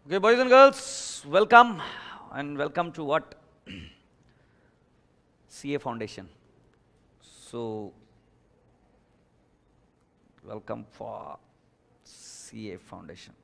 Okay, boys and girls, welcome and welcome to what? CA Foundation. So, welcome for CA Foundation.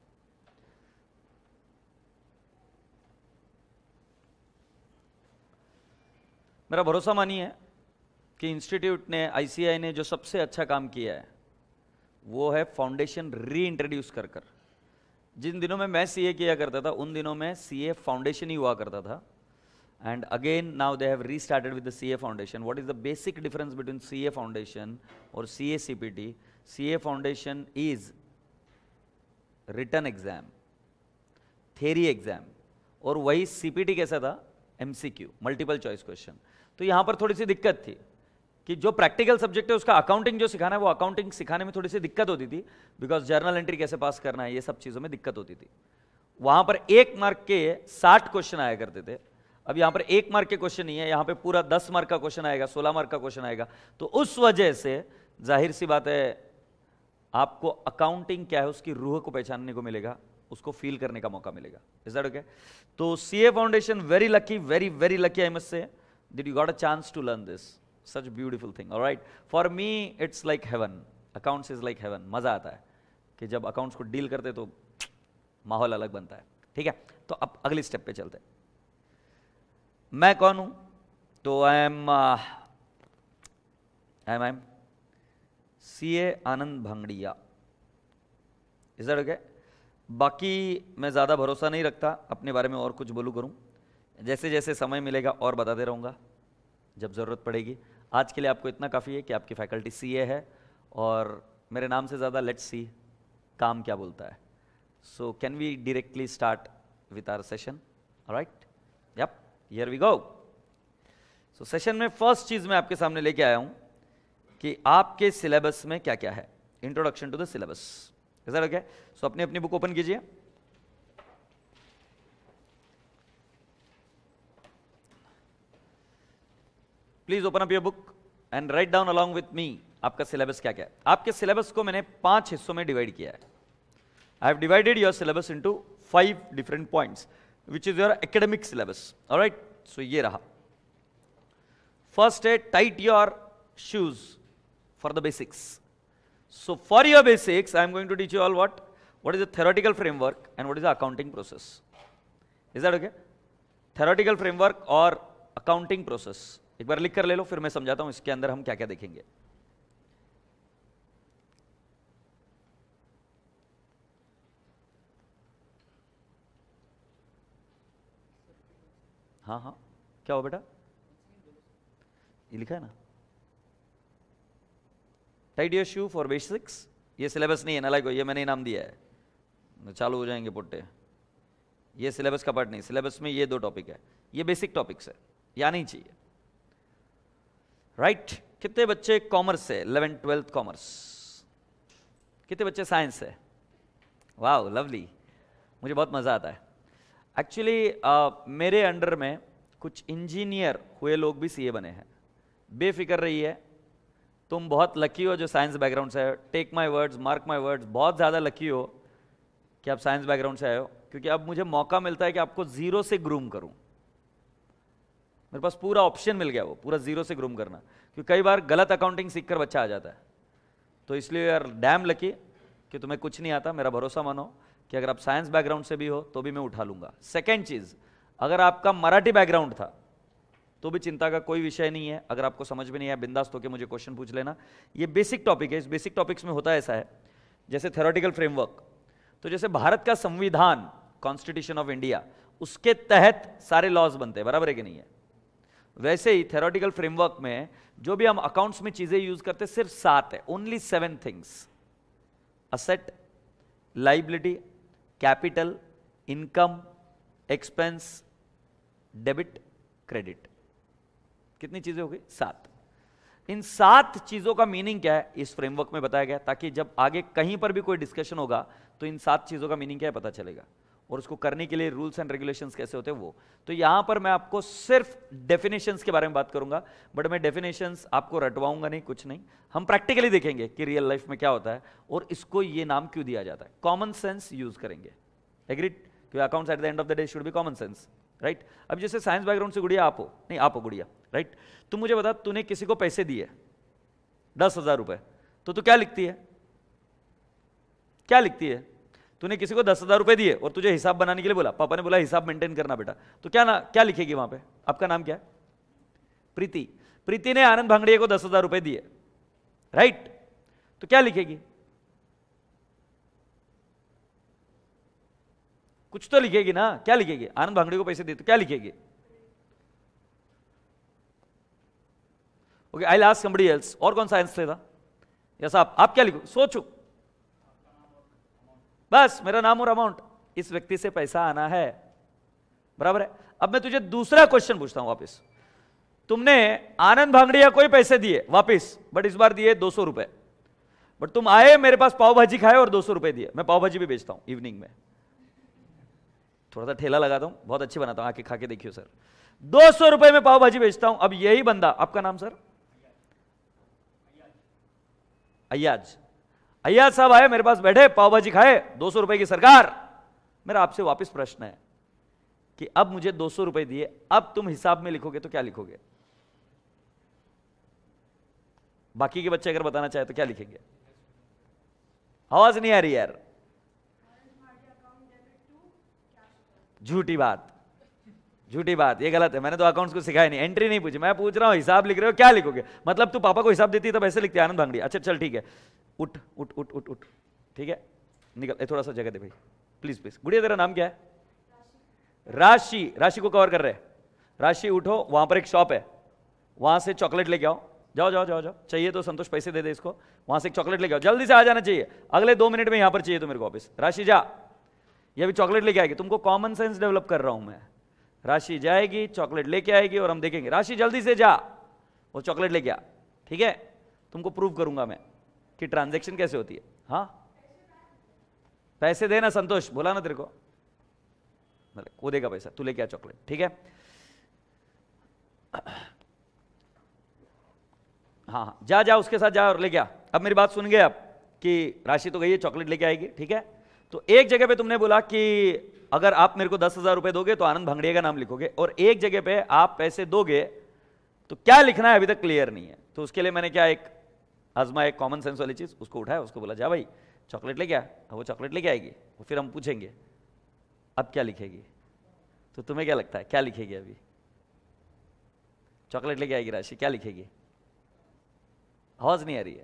मेरा भरोसा मानिए कि institute ने ICI ने जो सबसे अच्छा काम किया है वो है फाउंडेशन री इंट्रोड्यूस कर कर। जिन दिनों में मैं सीए किया करता था उन दिनों में सीए फाउंडेशन ही हुआ करता था, and again now they have restarted with the CA foundation. What is the basic difference between CA foundation और CA CPT? CA foundation is written exam, theory exam, और वही सीपीटी कैसा था? MCQ, multiple choice question. तो यहां पर थोड़ी सी दिक्कत थी कि जो प्रैक्टिकल सब्जेक्ट है उसका अकाउंटिंग जो सिखाना है वो अकाउंटिंग सिखाने में थोड़ी सी दिक्कत होती थी, बिकॉज जर्नल एंट्री कैसे पास करना है ये सब चीज़ों में दिक्कत होती थी. वहां पर 1 मार्क के 60 क्वेश्चन आया करते थे. अब यहां पर 1 मार्क के क्वेश्चन नहीं है, यहां पे पूरा 10 मार्क का क्वेश्चन आएगा, 16 मार्क का क्वेश्चन आएगा. तो उस वजह से जाहिर सी बात है आपको अकाउंटिंग क्या है उसकी रूह को पहचानने को मिलेगा, उसको फील करने का मौका मिलेगा. Is that okay? तो CA foundation very lucky, very very lucky I must say that you got a chance to learn this. Such beautiful thing. All right, for me it's like heaven. Accounts is like heaven. मजा आता है कि जब accounts को deal करते तो माहौल अलग बनता है. ठीक है, तो अब अगली स्टेप पे चलते हैं. मैं कौन हूं? तो I am CA Anand Bhangadia. Is that okay? बाकी मैं ज़्यादा भरोसा नहीं रखता अपने बारे में और कुछ बोलूं करूं. जैसे जैसे समय मिलेगा और बताते रहूंगा जब ज़रूरत पड़ेगी. आज के लिए आपको इतना काफ़ी है कि आपकी फैकल्टी सीए है और मेरे नाम से ज़्यादा लेट्स सी काम क्या बोलता है. So can we directly start with our session? Alright, yup, here we go. So session में फर्स्ट चीज़ मैं आपके सामने लेके आया हूँ कि आपके सिलेबस में क्या क्या है. Introduction to the syllabus. Is that okay? So अपनी अपनी बुक ओपन कीजिए. Please open up your book and write down along with me आपका सिलेबस क्या क्या है. आपके सिलेबस को मैंने 5 हिस्सों में डिवाइड किया है. I have divided your syllabus into 5 different points which is your academic syllabus. Alright, so ये रहा. फर्स्ट है tight your shoes for the basics. So for your basics I am going to teach you all what is the theoretical framework and what is the accounting process. Is that okay? Theoretical framework और accounting process एक बार लिख कर ले लो, फिर मैं समझाता हूं इसके अंदर हम क्या क्या देखेंगे. हाँ हाँ, क्या हो बेटा? ये लिखा है ना, tight your shoe for basics. ये सिलेबस नहीं है ना, लाइक ये मैंने नाम दिया है, चालू हो जाएंगे पुट्टे. ये सिलेबस का पार्ट नहीं. सिलेबस में ये 2 टॉपिक है, ये बेसिक टॉपिक्स है, या नहीं चाहिए. राइट कितने बच्चे कॉमर्स से 11th 12th कॉमर्स? कितने बच्चे साइंस से? वाह लवली, मुझे बहुत मज़ा आता है. एक्चुअली मेरे अंडर में कुछ इंजीनियर हुए लोग भी सीए बने हैं. बेफिक्र रहिए, तुम बहुत लकी हो जो साइंस बैकग्राउंड से आए हो. Take my words, mark my words, बहुत ज़्यादा लकी हो कि आप साइंस बैकग्राउंड से आए हो, क्योंकि अब मुझे मौका मिलता है कि आपको जीरो से ग्रूम करूं. मेरे पास पूरा ऑप्शन मिल गया, वो पूरा जीरो से ग्रूम करना, क्योंकि कई बार गलत अकाउंटिंग सीखकर बच्चा आ जाता है. तो इसलिए यार डैम लकी कि तुम्हें कुछ नहीं आता. मेरा भरोसा मानो कि अगर आप साइंस बैकग्राउंड से भी हो तो भी मैं उठा लूंगा. सेकेंड चीज़, अगर आपका मराठी बैकग्राउंड था तो भी चिंता का कोई विषय नहीं है. अगर आपको समझ में नहीं आया बिंदास होकर मुझे क्वेश्चन पूछ लेना. ये बेसिक टॉपिक है. इस बेसिक टॉपिक्स में होता ऐसा है, जैसे थ्योरेटिकल फ्रेमवर्क, तो जैसे भारत का संविधान, कॉन्स्टिट्यूशन ऑफ इंडिया, उसके तहत सारे लॉज बनते हैं, बराबर है कि नहीं है? वैसे ही थ्योरेटिकल फ्रेमवर्क में जो भी हम अकाउंट्स में चीजें यूज करते हैं सिर्फ 7 है, only 7 things. Asset, liability, capital, income, expense, debit, credit. कितनी चीजें हो गई? 7. इन 7 चीजों का मीनिंग क्या है इस फ्रेमवर्क में बताया गया, ताकि जब आगे कहीं पर भी कोई डिस्कशन होगा तो इन 7 चीजों का मीनिंग क्या है पता चलेगा, और उसको करने के लिए रूल्स एंड रेगुलेशंस कैसे होते हैं वो. तो यहां पर मैं आपको सिर्फ डेफिनेशंस के बारे में बात करूंगा, बट मैं डेफिनेशंस आपको रटवाऊंगा नहीं, कुछ नहीं. हम प्रैक्टिकली देखेंगे कि रियल लाइफ में क्या होता है और इसको ये नाम क्यों दिया जाता है. कॉमन सेंस यूज करेंगे. एग्रीड? क्योंकि accounts at the end of the day should be common sense, right? अब जैसे साइंस बैकग्राउंड से गुड़िया आप हो, नहीं आप हो गुड़िया, राइट? तुम मुझे बता, तूने किसी को पैसे दिए 10,000 रुपए, तो तू क्या लिखती है? क्या लिखती है? तूने किसी को 10,000 रुपए दिए और तुझे हिसाब बनाने के लिए बोला, पापा ने बोला हिसाब मेंटेन करना बेटा, तो क्या लिखेगी वहां पे? आपका नाम क्या है? प्रीति। प्रीति ने आनंद भांगड़िया को 10,000 रुपए दिए, राइट? तो क्या लिखेगी? कुछ तो लिखेगी ना, क्या लिखेगी? आनंद भांगड़िया को पैसे दिए तो क्या लिखेगी? Okay, I will ask somebody else. और कौन सा आंसर था? यस आप क्या लिखो? सोचो, बस मेरा नाम और अमाउंट, इस व्यक्ति से पैसा आना है, बराबर है। अब मैं तुझे दूसरा क्वेश्चन पूछता हूं वापस। तुमने आनंद भांगड़िया को ही पैसे दिए वापस, बट इस बार दिए 200 रुपए, बट तुम आए मेरे पास पाव भाजी खाए और 200 रुपए दिए। मैं पाव भाजी भी बेचता हूं इवनिंग में, थोड़ा सा ठेला लगाता हूं, बहुत अच्छी बनाता हूं, आके खा के देखियो सर। 200 रुपए में पाव भाजी बेचता हूं। अब यही बंदा, आपका नाम सर? अय्याज। अय्याज साहब आए मेरे पास, बैठे, पाव भाजी खाए, 200 रुपए की सरकार। मेरा आपसे वापस प्रश्न है कि अब मुझे 200 रुपए दिए, अब तुम हिसाब में लिखोगे तो क्या लिखोगे? बाकी के बच्चे अगर बताना चाहे तो क्या लिखेंगे? आवाज नहीं आ रही यार, झूठी बात, झूठी बात, ये गलत है। मैंने तो अकाउंट्स को सिखाया नहीं, एंट्री नहीं पूछी, मैं पूछ रहा हूं हिसाब लिख रहे हो, क्या लिखोगे? मतलब तू पापा को हिसाब देती तब ऐसे लिखते आनंद भांगड़ी। अच्छा चल ठीक है, उठ उठ उठ उठ उठ, ठीक है निकल, थोड़ा सा जगह दे भाई, प्लीज प्लीज। गुड़िया तेरा नाम क्या है? राशि। राशि को कवर कर रहे हैं। राशि उठो, वहां पर एक शॉप है, वहां से चॉकलेट लेके आओ। जाओ जाओ जाओ जाओ, चाहिए तो संतोष पैसे दे दे इसको, वहां से एक चॉकलेट लेके आओ, जल्दी से आ जाना चाहिए, अगले 2 मिनट में यहां पर चाहिए तो मेरे को वापस। राशि जा, ये भी चॉकलेट लेके आएगी, तुमको कॉमन सेंस डेवलप कर रहा हूं मैं। राशि जाएगी, चॉकलेट लेके आएगी और हम देखेंगे। राशि जल्दी से जा, वो चॉकलेट लेके आ, ठीक है? तुमको प्रूव करूंगा मैं कि ट्रांजैक्शन कैसे होती है। हाँ पैसे देना, संतोष बोला ना तेरे को, वो देगा पैसा, तू लेके आ चॉकलेट, ठीक है? हाँ हाँ जा जा, उसके साथ जा और लेके आ। अब मेरी बात सुन गए आप कि राशि तो गई है, चॉकलेट लेके आएगी, ठीक है? तो एक जगह पे तुमने बोला कि अगर आप मेरे को 10,000 रुपए दोगे तो आनंद भांगड़िया का नाम लिखोगे, और एक जगह पे आप पैसे दोगे तो क्या लिखना है अभी तक क्लियर नहीं है। तो उसके लिए मैंने क्या एक आजमा, एक कॉमन सेंस वाली चीज, उसको उठाया, उसको बोला जा भाई चॉकलेट लेके आ। वो चॉकलेट लेके आएगी, वो फिर हम पूछेंगे अब क्या लिखेगी। तो तुम्हें क्या लगता है क्या लिखेगी? अभी चॉकलेट लेके आएगी राशि, क्या लिखेगी? आवाज नहीं आ रही है।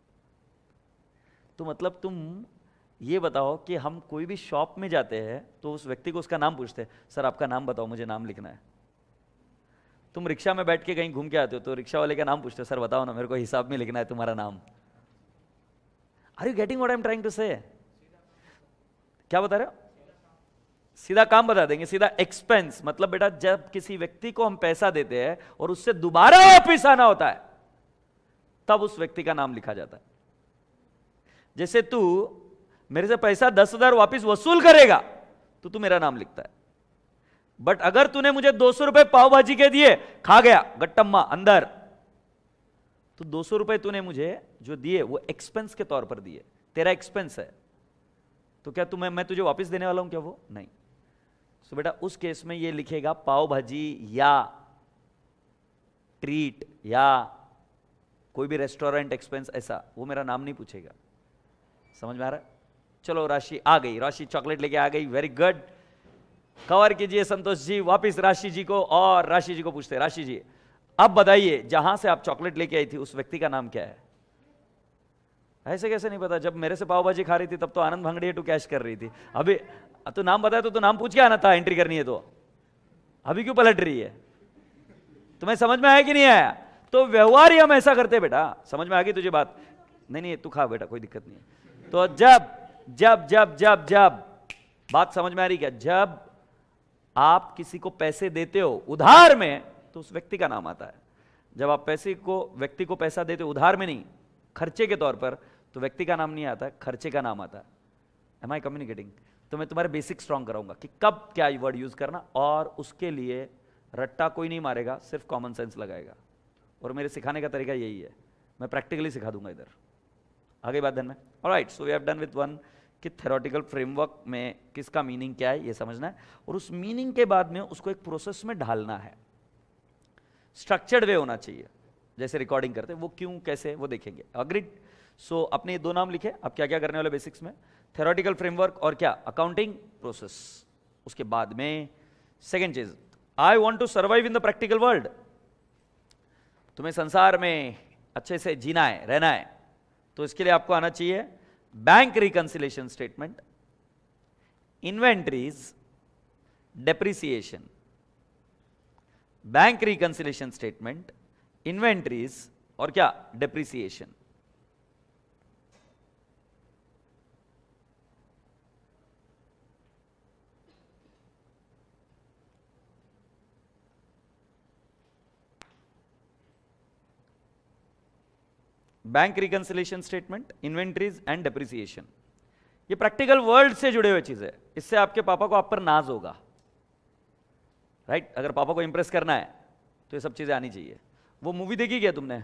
तो मतलब तुम ये बताओ कि हम कोई भी शॉप में जाते हैं तो उस व्यक्ति को उसका नाम पूछते हैं, सर आपका नाम बताओ, मुझे नाम लिखना है। तुम रिक्शा में बैठ के कहीं घूम के आते हो तो रिक्शा वाले का नाम पूछते हो, सर बताओ ना मेरे को हिसाब में लिखना है तुम्हारा नाम। Are you getting what I am trying to say? क्या बता रहे हो? सीधा काम बता देंगे, सीधा एक्सपेंस। मतलब बेटा जब किसी व्यक्ति को हम पैसा देते हैं और उससे दोबारा वापिस आना होता है तब उस व्यक्ति का नाम लिखा जाता है। जैसे तू मेरे से पैसा 10,000 वापिस वसूल करेगा तो तू मेरा नाम लिखता है, बट अगर तूने मुझे 200 रुपए पाव भाजी के दिए, खा गया गट्टम्मा अंदर, तो 200 रुपए तूने मुझे जो दिए वो एक्सपेंस के तौर पर दिए, तेरा एक्सपेंस है, तो क्या मैं तुझे वापस देने वाला हूं क्या? वो नहीं। सो बेटा उस केस में ये लिखेगा पाव भाजी या ट्रीट या कोई भी रेस्टोरेंट एक्सपेंस, ऐसा वो मेरा नाम नहीं पूछेगा। समझ में आ रहा है? चलो राशि आ गई, राशि चॉकलेट लेके आ गई, वेरी गुड। कवर कीजिए संतोष जी वापिस राशि जी को, और राशि जी को पूछते हैं, राशि जी अब बताइए जहां से आप चॉकलेट लेके आई थी उस व्यक्ति का नाम क्या है? ऐसे कैसे नहीं पता? जब मेरे से पाव भाजी खा रही थी तब तो आनंद भांगड़िया टू कैश कर रही थी। अभी तो नाम बताया तो नाम पूछ के आना था, एंट्री करनी है तो अभी क्यों पलट रही है? तुम्हें समझ में आया कि नहीं आया? तो व्यवहार ही हम ऐसा करते बेटा। समझ में आ गई तुझे बात? नहीं नहीं तू खा बेटा, कोई दिक्कत नहीं है। तो जब जब जब जब जब बात समझ में आ रही क्या? जब आप किसी को पैसे देते हो उधार में तो उस व्यक्ति का नाम आता है। जब आप व्यक्ति को पैसा देते हो उधार में नहीं, खर्चे के तौर पर, तो व्यक्ति का नाम नहीं आता, खर्चे का नाम आता है। Am I communicating? तो मैं तुम्हारे बेसिक स्ट्रॉन्ग कराऊंगा कि कब क्या वर्ड यूज करना, और उसके लिए रट्टा कोई नहीं मारेगा, सिर्फ कॉमन सेंस लगाएगा। और मेरे सिखाने का तरीका यही है, मैं प्रैक्टिकली सिखा दूंगा इधर। आगे बात ध्यान में। Alright, so we have done with one कि थ्योरेटिकल फ्रेमवर्क में किसका मीनिंग क्या है ये समझना है, और उस मीनिंग के बाद में उसको एक प्रोसेस में ढालना है। स्ट्रक्चर्ड वे होना चाहिए, जैसे रिकॉर्डिंग करते हैं वो क्यों कैसे वो देखेंगे। अग्रीड? सो अपने ये दो नाम लिखे, अब क्या क्या करने वाले बेसिक्स में, थ्योरेटिकल फ्रेमवर्क और क्या, अकाउंटिंग प्रोसेस। उसके बाद में सेकेंड चीज, I want to survive in the practical world. तुम्हें संसार में अच्छे से जीना है, रहना है, तो इसके लिए आपको आना चाहिए bank reconciliation statement, inventories, depreciation. Bank reconciliation statement, inventories और क्या, depreciation. Bank reconciliation statement, inventories and depreciation, ये प्रैक्टिकल वर्ल्ड से जुड़े हुए चीजें, इससे आपके पापा को आप पर नाज होगा, राइट? अगर पापा को इंप्रेस करना है तो ये सब चीजें आनी चाहिए। वो मूवी देखी क्या तुमने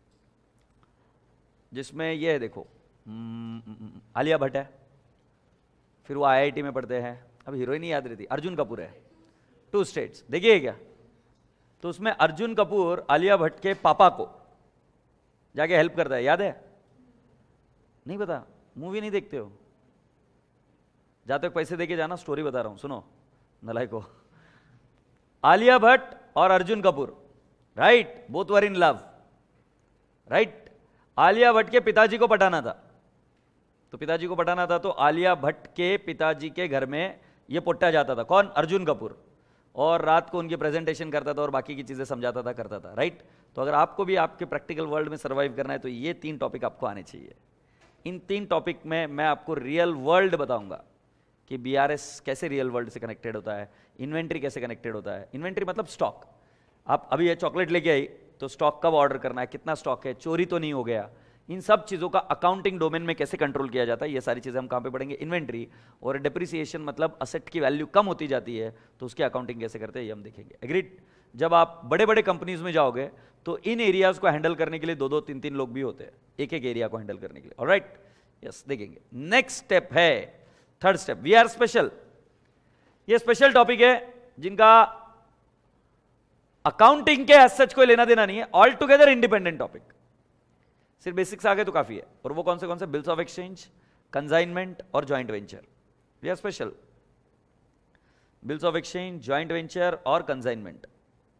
जिसमें ये है, देखो आलिया भट्ट है, फिर वो आईआईटी में पढ़ते हैं, अब हीरोइन नहीं याद रहती, अर्जुन कपूर है, टू स्टेट्स, देखिए क्या? तो उसमें अर्जुन कपूर आलिया भट्ट के पापा को जाके हेल्प करता है, याद है? नहीं पता? मूवी नहीं देखते हो? जाते पैसे देके जाना, स्टोरी बता रहा हूं सुनो नलायको। आलिया भट्ट और Arjun Kapoor, right, both were in love, right? Alia Bhatt के पिताजी को पटाना था, तो पिताजी को पटाना था तो आलिया भट्ट के पिताजी के घर में ये पोट्टा जाता था, कौन? अर्जुन कपूर, और रात को उनकी प्रेजेंटेशन करता था और बाकी की चीजें समझाता था, करता था, राइट? तो अगर आपको भी आपके प्रैक्टिकल वर्ल्ड में सर्वाइव करना है तो ये 3 टॉपिक आपको आने चाहिए। इन 3 टॉपिक में मैं आपको रियल वर्ल्ड बताऊंगा कि बीआरएस कैसे रियल वर्ल्ड से कनेक्टेड होता है, इन्वेंट्री कैसे कनेक्टेड होता है। इन्वेंट्री मतलब स्टॉक, आप अभी ये चॉकलेट लेके आई तो स्टॉक कब ऑर्डर करना है, कितना स्टॉक है, चोरी तो नहीं हो गया, इन सब चीजों का अकाउंटिंग डोमेन में कैसे कंट्रोल किया जाता है, ये सारी चीजें हम कहां पे पढ़ेंगे, इन्वेंट्री। और डिप्रिसिएशन मतलब असेट की वैल्यू कम होती जाती है तो उसकी अकाउंटिंग कैसे करते हैं ये हम देखेंगे। एग्रीड? जब आप बड़े बड़े कंपनीज में जाओगे तो इन एरियाज को हैंडल करने के लिए 2-2, 3-3 लोग भी होते हैं एक एक एरिया को हैंडल करने के लिए, ऑलराइट? यस, देखेंगे। नेक्स्ट स्टेप है third step, we are special. ये स्पेशल टॉपिक है जिनका अकाउंटिंग के एज सच कोई लेना देना नहीं है, ऑल टुगेदर इंडिपेंडेंट टॉपिक, सिर्फ बेसिक्स आ गए तो काफी है। और वो कौन से? बिल्स ऑफ एक्सचेंज, कंसाइनमेंट और joint venture. We are special, bills of exchange, joint venture और कंसाइनमेंट।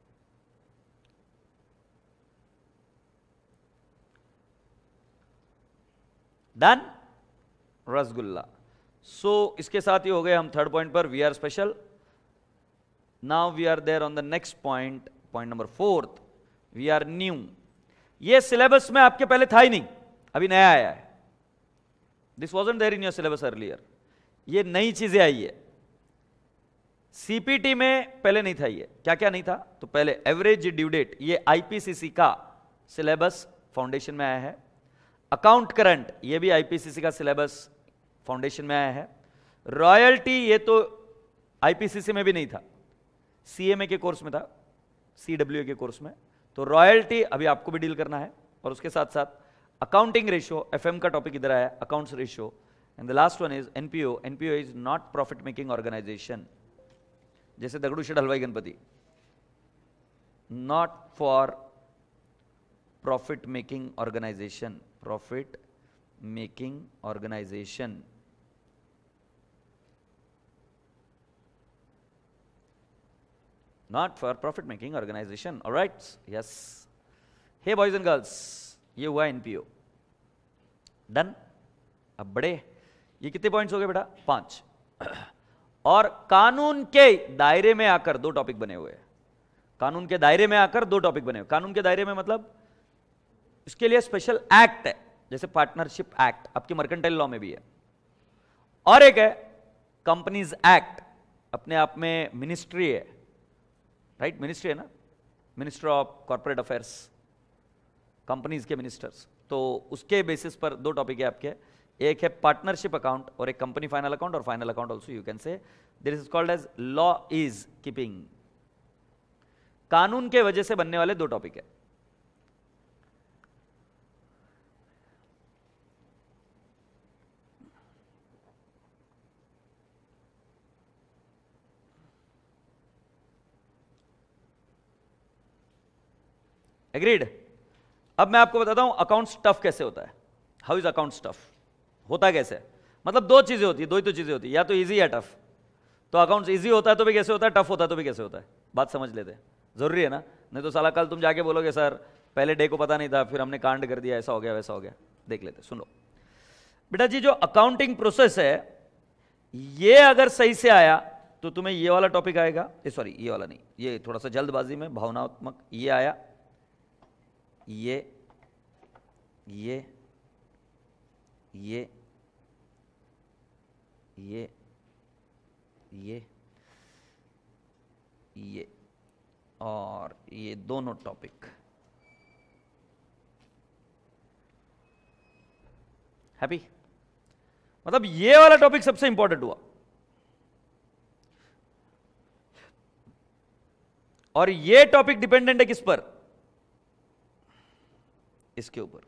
डन? रसगुल्ला। सो इसके साथ ही हो गए हम थर्ड पॉइंट पर, we are special. Now we are there on the next point, point number 4, we are new. ये syllabus में आपके पहले था ही नहीं, अभी नया आया है। This wasn't there in your syllabus earlier, ये नई चीजें आई है। सीपीटी में पहले नहीं था ये, क्या क्या नहीं था? तो पहले एवरेज ड्यू डेट, ये आईपीसीसी का सिलेबस फाउंडेशन में आया है। अकाउंट करंट, ये भी आईपीसीसी का सिलेबस फाउंडेशन में आया है। रॉयल्टी, ये तो आईपीसीसी में भी नहीं था, सीएमए के कोर्स में था, सीडब्ल्यूए के कोर्स में। तो रॉयल्टी अभी आपको भी डील करना है, और उसके साथ साथ अकाउंटिंग रेशियो, एफएम का टॉपिक इधर आया, accounts ratio. And the last one is NPO. NPO is not profit making organisation, जैसे Dagdusheth Halwai Ganpati, not for profit making organisation, profit making organisation. Not for profit making organization, all right? Yes. Hey boys and girls, ये हुआ NPO. Done? अब बड़े, ये कितने points हो गए बेटा? 5। और कानून के दायरे में आकर 2 टॉपिक बने हुए हैं। कानून के दायरे में आकर 2 टॉपिक बने हुए। कानून के दायरे में मतलब इसके लिए स्पेशल एक्ट है, जैसे पार्टनरशिप एक्ट आपकी मर्केंटाइल लॉ में भी है, और एक है कंपनीज एक्ट, अपने आप में मिनिस्ट्री है, राइट? मिनिस्ट्री है ना, minister of corporate affairs, companies के मिनिस्टर्स। तो उसके बेसिस पर 2 टॉपिक है आपके, एक है पार्टनरशिप अकाउंट और एक कंपनी फाइनल अकाउंट, और final account also you can say this is called as law is keeping. कानून के वजह से बनने वाले 2 टॉपिक है। एग्रीड? अब मैं आपको बताता हूं अकाउंट्स टफ कैसे होता है। How is accounts tough? होता कैसे? मतलब दो चीजें होती है, दो ही तो चीजें होती है, या तो इजी या टफ। तो अकाउंट्स इजी होता है तो भी कैसे होता है, टफ होता है तो भी कैसे होता है? बात समझ लेते हैं, जरूरी है ना, नहीं तो साला कल तुम जाके बोलोगे सर पहले डे को पता नहीं था, फिर हमने कांड कर दिया, ऐसा हो गया वैसा हो गया। देख लेते, सुनो बेटा जी, जो अकाउंटिंग प्रोसेस है ये अगर सही से आया तो तुम्हें ये वाला टॉपिक आएगा, सॉरी ये वाला नहीं, ये थोड़ा सा जल्दबाजी में भावनात्मक, ये आया, ये ये ये ये ये और ये दोनों टॉपिक। हैप्पी? मतलब ये वाला टॉपिक सबसे इंपॉर्टेंट हुआ, और ये टॉपिक डिपेंडेंट है किस पर? इसके ऊपर।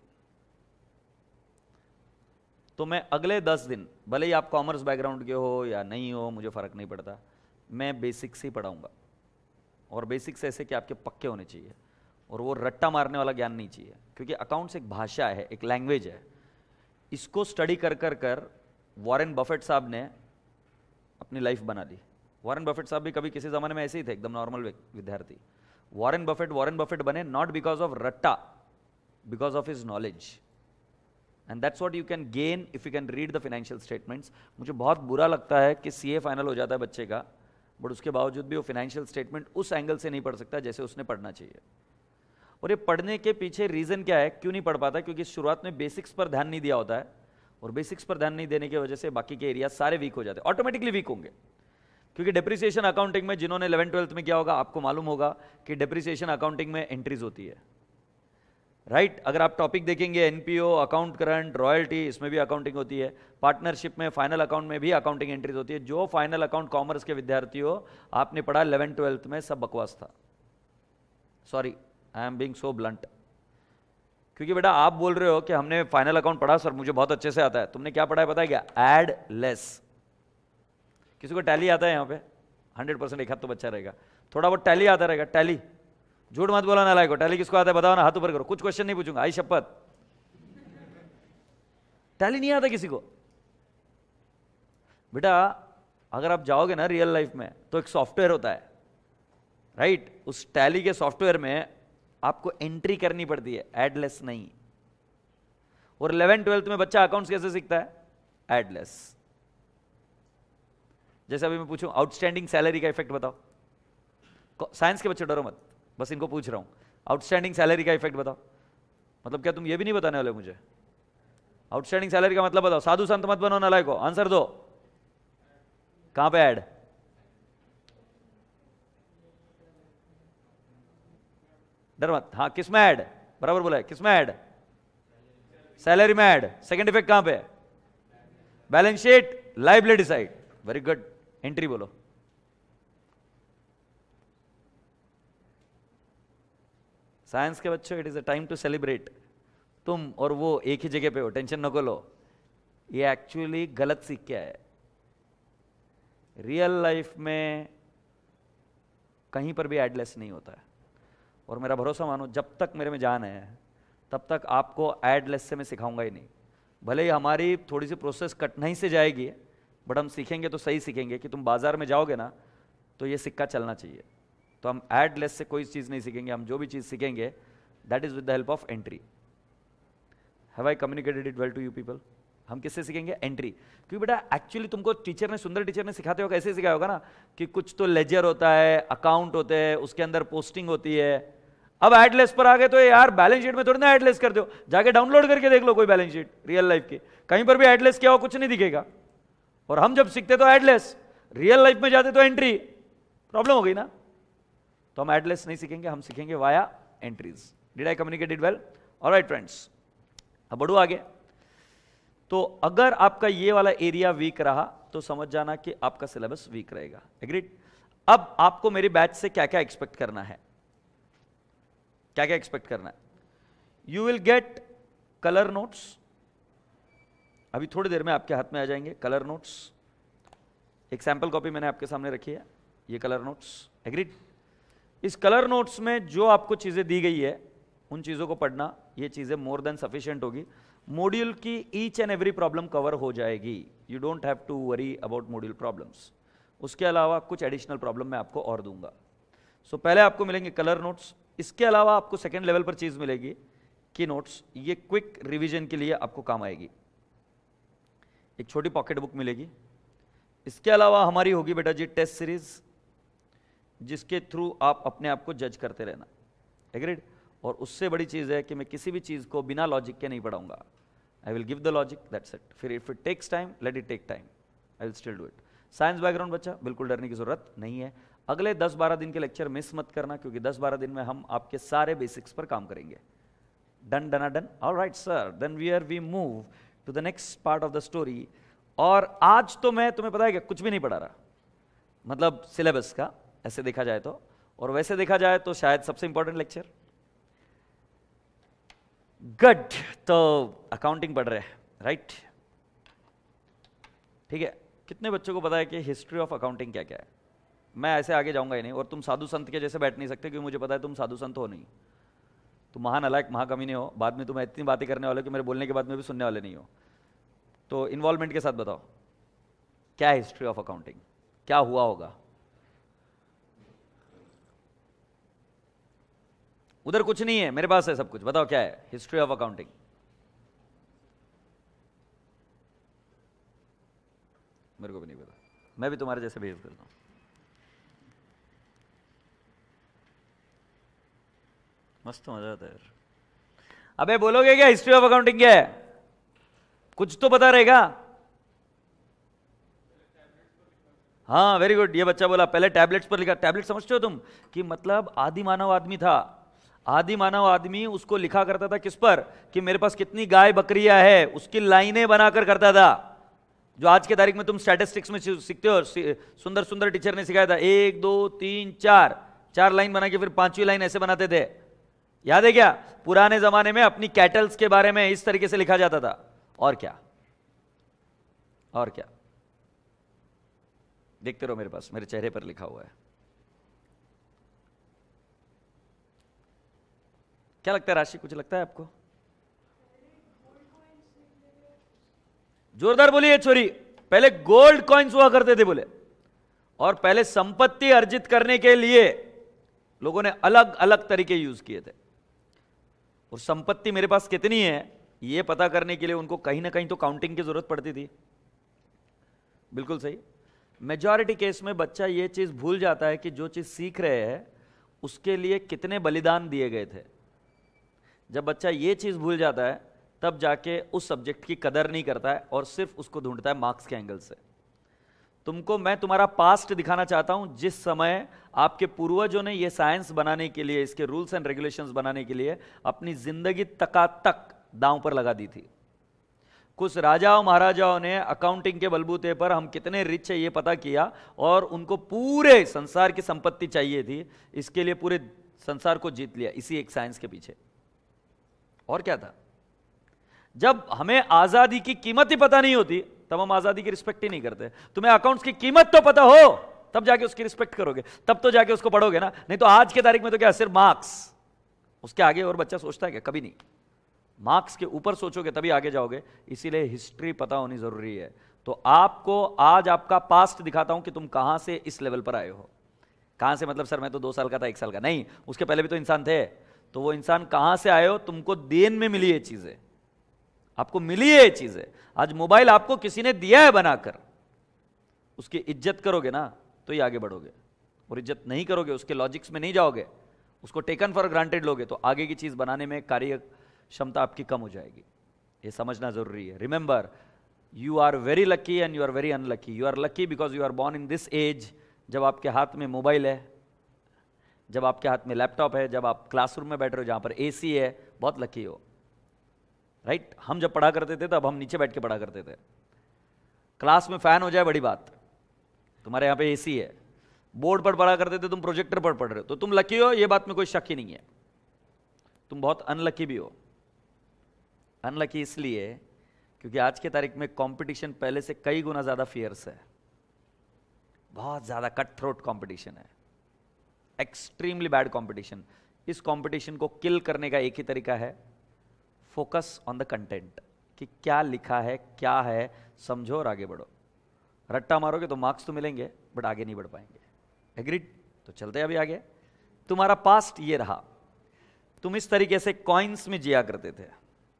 तो मैं अगले 10 दिन, भले ही आप कॉमर्स बैकग्राउंड के हो या नहीं हो, मुझे फर्क नहीं पड़ता, मैं बेसिक्स ही पढ़ाऊंगा। और बेसिक्स ऐसे कि आपके पक्के होने चाहिए, और वो रट्टा मारने वाला ज्ञान नहीं चाहिए, क्योंकि अकाउंट्स एक भाषा है, एक लैंग्वेज है। इसको स्टडी कर कर कर वॉरेन बफेट साहब ने अपनी लाइफ बना ली। वॉरेन बफेट साहब भी कभी किसी जमाने में ऐसे ही थे, एकदम नॉर्मल विद्यार्थी। वॉरेन बफेट बने नॉट बिकॉज ऑफ रट्टा, because of his knowledge, and that's what you can gain if you can read the financial statements. मुझे बहुत बुरा लगता है कि सीए फाइनल हो जाता है बच्चे का, बट उसके बावजूद भी वो फाइनेंशियल स्टेटमेंट उस एंगल से नहीं पढ़ सकता जैसे उसने पढ़ना चाहिए। और ये पढ़ने के पीछे रीजन क्या है, क्यों नहीं पढ़ पाता? क्योंकि शुरुआत में बेसिक्स पर ध्यान नहीं दिया होता है, और बेसिक्स पर ध्यान नहीं देने की वजह से बाकी के एरिया सारे वीक हो जाते हैं, ऑटोमेटिकली वीक होंगे। क्योंकि डेप्रिसिएशन अकाउंटिंग में जिन्होंने 11th-12th में किया होगा, आपको मालूम होगा कि डेप्रिसिएशन अकाउंटिंग में एंट्रीज होती है, राइट? अगर आप टॉपिक देखेंगे एनपीओ, अकाउंट करंट, रॉयल्टी, इसमें भी अकाउंटिंग होती है। पार्टनरशिप में, फाइनल अकाउंट में भी अकाउंटिंग एंट्रीज होती है। जो फाइनल अकाउंट कॉमर्स के विद्यार्थी हो, आपने पढ़ा 11th-12th में, सब बकवास था। Sorry, I am being so blunt, क्योंकि बेटा आप बोल रहे हो कि हमने फाइनल अकाउंट पढ़ा सर, मुझे बहुत अच्छे से आता है। तुमने क्या पढ़ा है पता है क्या? Add less. किसी को टैली आता है यहाँ पे? 100% एक हाथ तो बच्चा रहेगा, थोड़ा बहुत टैली आता रहेगा। टैली, झूठ मत बोला ना लायको, टैली किसको आता है बताओ ना, हाथ ऊपर करो। कुछ क्वेश्चन नहीं पूछूंगा, आई शपथ। टैली नहीं आता किसी को? बेटा अगर आप जाओगे ना रियल लाइफ में, तो एक सॉफ्टवेयर होता है, राइट? उस टैली के सॉफ्टवेयर में आपको एंट्री करनी पड़ती है, एडलेस नहीं। और 11th-12th में बच्चा अकाउंट्स कैसे सीखता है? एडलेस। जैसे अभी मैं पूछूं आउटस्टैंडिंग सैलरी का इफेक्ट बताओ, साइंस के बच्चे डरो मत, बस इनको पूछ रहा हूं, आउटस्टैंडिंग सैलरी का इफेक्ट बताओ। मतलब क्या तुम ये भी नहीं बताने वाले मुझे? आउटस्टैंडिंग सैलरी का मतलब बताओ, साधु संत मत बनो नालायक को, आंसर दो। कहां पे ऐड? डर मत, हाँ किस में ऐड? बराबर बोला है, किस में ऐड? सैलरी में ऐड। सेकंड इफेक्ट कहां पे? Balance sheet, liability side. Very good, entry बोलो। साइंस के बच्चों, it is a time to celebrate. तुम और वो एक ही जगह पे हो, टेंशन नको लो। ये एक्चुअली गलत सीख के आया है। रियल लाइफ में कहीं पर भी एडलेस नहीं होता है, और मेरा भरोसा मानो, जब तक मेरे में जान है तब तक आपको एडलेस से मैं सिखाऊंगा ही नहीं। भले ही हमारी थोड़ी सी प्रोसेस कठिनाई से जाएगी, बट हम सीखेंगे तो सही सीखेंगे कि तुम बाजार में जाओगे ना तो ये सिक्का चलना चाहिए। तो हम एडलेस से कोई चीज़ नहीं सीखेंगे, हम जो भी चीज़ सीखेंगे that is with the help of entry. Have I communicated it well to you people? हम किससे सीखेंगे? एंट्री। क्योंकि बेटा एक्चुअली तुमको टीचर ने, सुंदर टीचर ने सिखाते हो कैसे सिखाया होगा ना, कि कुछ तो लेजर होता है, अकाउंट होते हैं, उसके अंदर पोस्टिंग होती है। अब एडलेस पर आ गए तो यार बैलेंस शीट में थोड़ी ना एडलेस कर दो, जाके डाउनलोड करके देख लो कोई बैलेंस शीट रियल लाइफ की, कहीं पर भी एडलेस क्या हो कुछ नहीं दिखेगा। और हम जब सीखते तो एडलेस, रियल लाइफ में जाते तो एंट्री, प्रॉब्लम हो गई ना। तो हम एडलेस नहीं सीखेंगे, हम सीखेंगे via entries. Did I communicate it well? Alright friends, अब बढ़ो आगे। तो अगर आपका ये वाला एरिया वीक रहा तो समझ जाना कि आपका सिलेबस वीक रहेगा। एग्रीड? अब आपको मेरी बैच से क्या क्या एक्सपेक्ट करना है, क्या क्या एक्सपेक्ट करना है? You will get colour notes, अभी थोड़ी देर में आपके हाथ में आ जाएंगे कलर नोट्स। एक सैंपल कॉपी मैंने आपके सामने रखी है, ये कलर नोट्स। एग्रीड? इस कलर नोट्स में जो आपको चीजें दी गई है उन चीज़ों को पढ़ना, ये चीज़ें मोर देन सफिशिएंट होगी। मॉड्यूल की each and every problem cover हो जाएगी, you don't have to worry about module problems. उसके अलावा कुछ एडिशनल प्रॉब्लम मैं आपको और दूंगा। सो पहले आपको मिलेंगे कलर नोट्स, इसके अलावा आपको सेकेंड लेवल पर चीज़ मिलेगी की नोट्स, ये क्विक रिवीजन के लिए आपको काम आएगी। एक छोटी पॉकेट बुक मिलेगी। इसके अलावा हमारी होगी बेटा जी टेस्ट सीरीज, जिसके थ्रू आप अपने आप को जज करते रहना। एग्रीड? और उससे बड़ी चीज़ है कि मैं किसी भी चीज़ को बिना लॉजिक के नहीं पढ़ाऊंगा। I will give the logic, that's it. फिर if it takes time, let it take time, I will still do it. Science background बच्चा, बिल्कुल डरने की जरूरत नहीं है। अगले 10-12 दिन के लेक्चर मिस मत करना, क्योंकि 10-12 दिन में हम आपके सारे बेसिक्स पर काम करेंगे। Done done done, alright sir, then we move to the next part of the story. और आज तो मैं तुम्हें पता है कि कुछ भी नहीं पढ़ा रहा, मतलब सिलेबस का ऐसे देखा जाए तो, और वैसे देखा जाए तो शायद सबसे इंपॉर्टेंट लेक्चर। गुड, तो अकाउंटिंग पढ़ रहे हैं, राइट? ठीक है। कितने बच्चों को पता है कि हिस्ट्री ऑफ अकाउंटिंग क्या क्या है? मैं ऐसे आगे जाऊंगा ही नहीं, और तुम साधु संत के जैसे बैठ नहीं सकते, क्योंकि मुझे पता है तुम साधु संत हो नहीं, तुम महान अलायक महाकमीने हो। बाद में तुम इतनी बातें करने वाले हो कि मेरे बोलने के बाद में भी सुनने वाले नहीं हो। तो इन्वॉल्वमेंट के साथ बताओ, क्या है हिस्ट्री ऑफ अकाउंटिंग, क्या हुआ होगा? उधर कुछ नहीं है, मेरे पास है सब कुछ। बताओ क्या है हिस्ट्री ऑफ अकाउंटिंग? मेरे को भी नहीं पता, मैं भी तुम्हारे जैसे बिहेव करता हूं। मस्त मजा आता है यार। अबे बोलोगे क्या हिस्ट्री ऑफ अकाउंटिंग क्या है? कुछ तो पता रहेगा। हाँ वेरी गुड, ये बच्चा बोला पहले टैबलेट्स पर लिखा। टैबलेट समझते हो तुम? कि मतलब आदि मानव आदमी था, आदि मानव आदमी उसको लिखा करता था किस पर? कि मेरे पास कितनी गाय बकरियां है, उसकी लाइनें बनाकर करता था। जो आज के तारीख में तुम स्टैटिस्टिक्स में सीखते हो, सुंदर सुंदर टीचर ने सिखाया था, 1 2 3 4, 4 लाइन बना के फिर 5वीं लाइन ऐसे बनाते थे। याद है क्या? पुराने जमाने में अपनी कैटल्स के बारे में इस तरीके से लिखा जाता था। और क्या, और क्या? देखते रहो, मेरे पास मेरे चेहरे पर लिखा हुआ है। क्या लगता है राशि, कुछ लगता है आपको? जोरदार बोलिए छोरी। पहले गोल्ड कॉइन्स हुआ करते थे बोले, और पहले संपत्ति अर्जित करने के लिए लोगों ने अलग अलग तरीके यूज किए थे। और संपत्ति मेरे पास कितनी है यह पता करने के लिए उनको कहीं ना कहीं तो काउंटिंग की जरूरत पड़ती थी। बिल्कुल सही। मेजॉरिटी केस में बच्चा यह चीज भूल जाता है कि जो चीज सीख रहे हैं उसके लिए कितने बलिदान दिए गए थे। जब बच्चा यह चीज भूल जाता है तब जाके उस सब्जेक्ट की कदर नहीं करता है और सिर्फ उसको ढूंढता है मार्क्स के एंगल से। तुमको मैं तुम्हारा पास्ट दिखाना चाहता हूं, जिस समय आपके पूर्वजों ने यह साइंस बनाने के लिए, इसके रूल्स एंड रेगुलेशंस बनाने के लिए अपनी जिंदगी तक दांव पर लगा दी थी। कुछ राजाओं महाराजाओं ने अकाउंटिंग के बलबूते पर हम कितने रिच है ये पता किया, और उनको पूरे संसार की संपत्ति चाहिए थी, इसके लिए पूरे संसार को जीत लिया इसी एक साइंस के पीछे। और क्या था? जब हमें आजादी की कीमत ही पता नहीं होती तब हम आजादी की रिस्पेक्ट ही नहीं करते। तुम्हें अकाउंट्स की कीमत तो पता हो तब जाके उसकी रिस्पेक्ट करोगे, तब तो जाके उसको पढ़ोगे ना। नहीं तो आज के तारीख में तो क्या, सिर्फ मार्क्स, उसके आगे और बच्चा सोचता है क्या? कभी नहीं। मार्क्स के ऊपर सोचोगे तभी आगे जाओगे। इसीलिए हिस्ट्री पता होनी जरूरी है। तो आपको आज आपका पास्ट दिखाता हूं कि तुम कहां से इस लेवल पर आए हो। कहां से मतलब सर मैं तो 2 साल का था, 1 साल का नहीं, उसके पहले भी तो इंसान थे। तो वो इंसान कहां से आए हो, तुमको देन में मिली ये चीजें, आपको मिली है ये चीजें। आज मोबाइल आपको किसी ने दिया है बनाकर, उसकी इज्जत करोगे ना तो ही आगे बढ़ोगे, और इज्जत नहीं करोगे, उसके लॉजिक्स में नहीं जाओगे, उसको टेकन फॉर ग्रांटेड लोगे, तो आगे की चीज बनाने में कार्य क्षमता आपकी कम हो जाएगी। ये समझना जरूरी है। Remember, you are very lucky and you are very unlucky. You are lucky because you are born in this age, जब आपके हाथ में मोबाइल है, जब आपके हाथ में लैपटॉप है, जब आप क्लासरूम में बैठ रहे हो जहां पर एसी है, बहुत लकी हो। राइट? हम जब पढ़ा करते थे तब हम नीचे बैठ के पढ़ा करते थे। क्लास में फैन हो जाए बड़ी बात, तुम्हारे यहां पे एसी है। बोर्ड पर पढ़ा करते थे, तुम प्रोजेक्टर पर पढ़ रहे हो, तो तुम लकी हो, ये बात में कोई शक ही नहीं है। तुम बहुत अनलकी भी हो। अनलकी इसलिए क्योंकि आज के तारीख में कंपटीशन पहले से कई गुना ज्यादा फियर्स है, बहुत ज्यादा कट थ्रोट कंपटीशन है, एक्सट्रीमली बैड कंपटीशन। इस कंपटीशन को किल करने का एक ही तरीका है, फोकस ऑन द कंटेंट, कि क्या लिखा है, क्या है, समझो और आगे बढ़ो। रट्टा मारोगे तो मार्क्स तो मिलेंगे बट आगे नहीं बढ़ पाएंगे। एग्रीड? तो चलते अभी आगे। तुम्हारा पास्ट ये रहा, तुम इस तरीके से कॉइन्स में जिया करते थे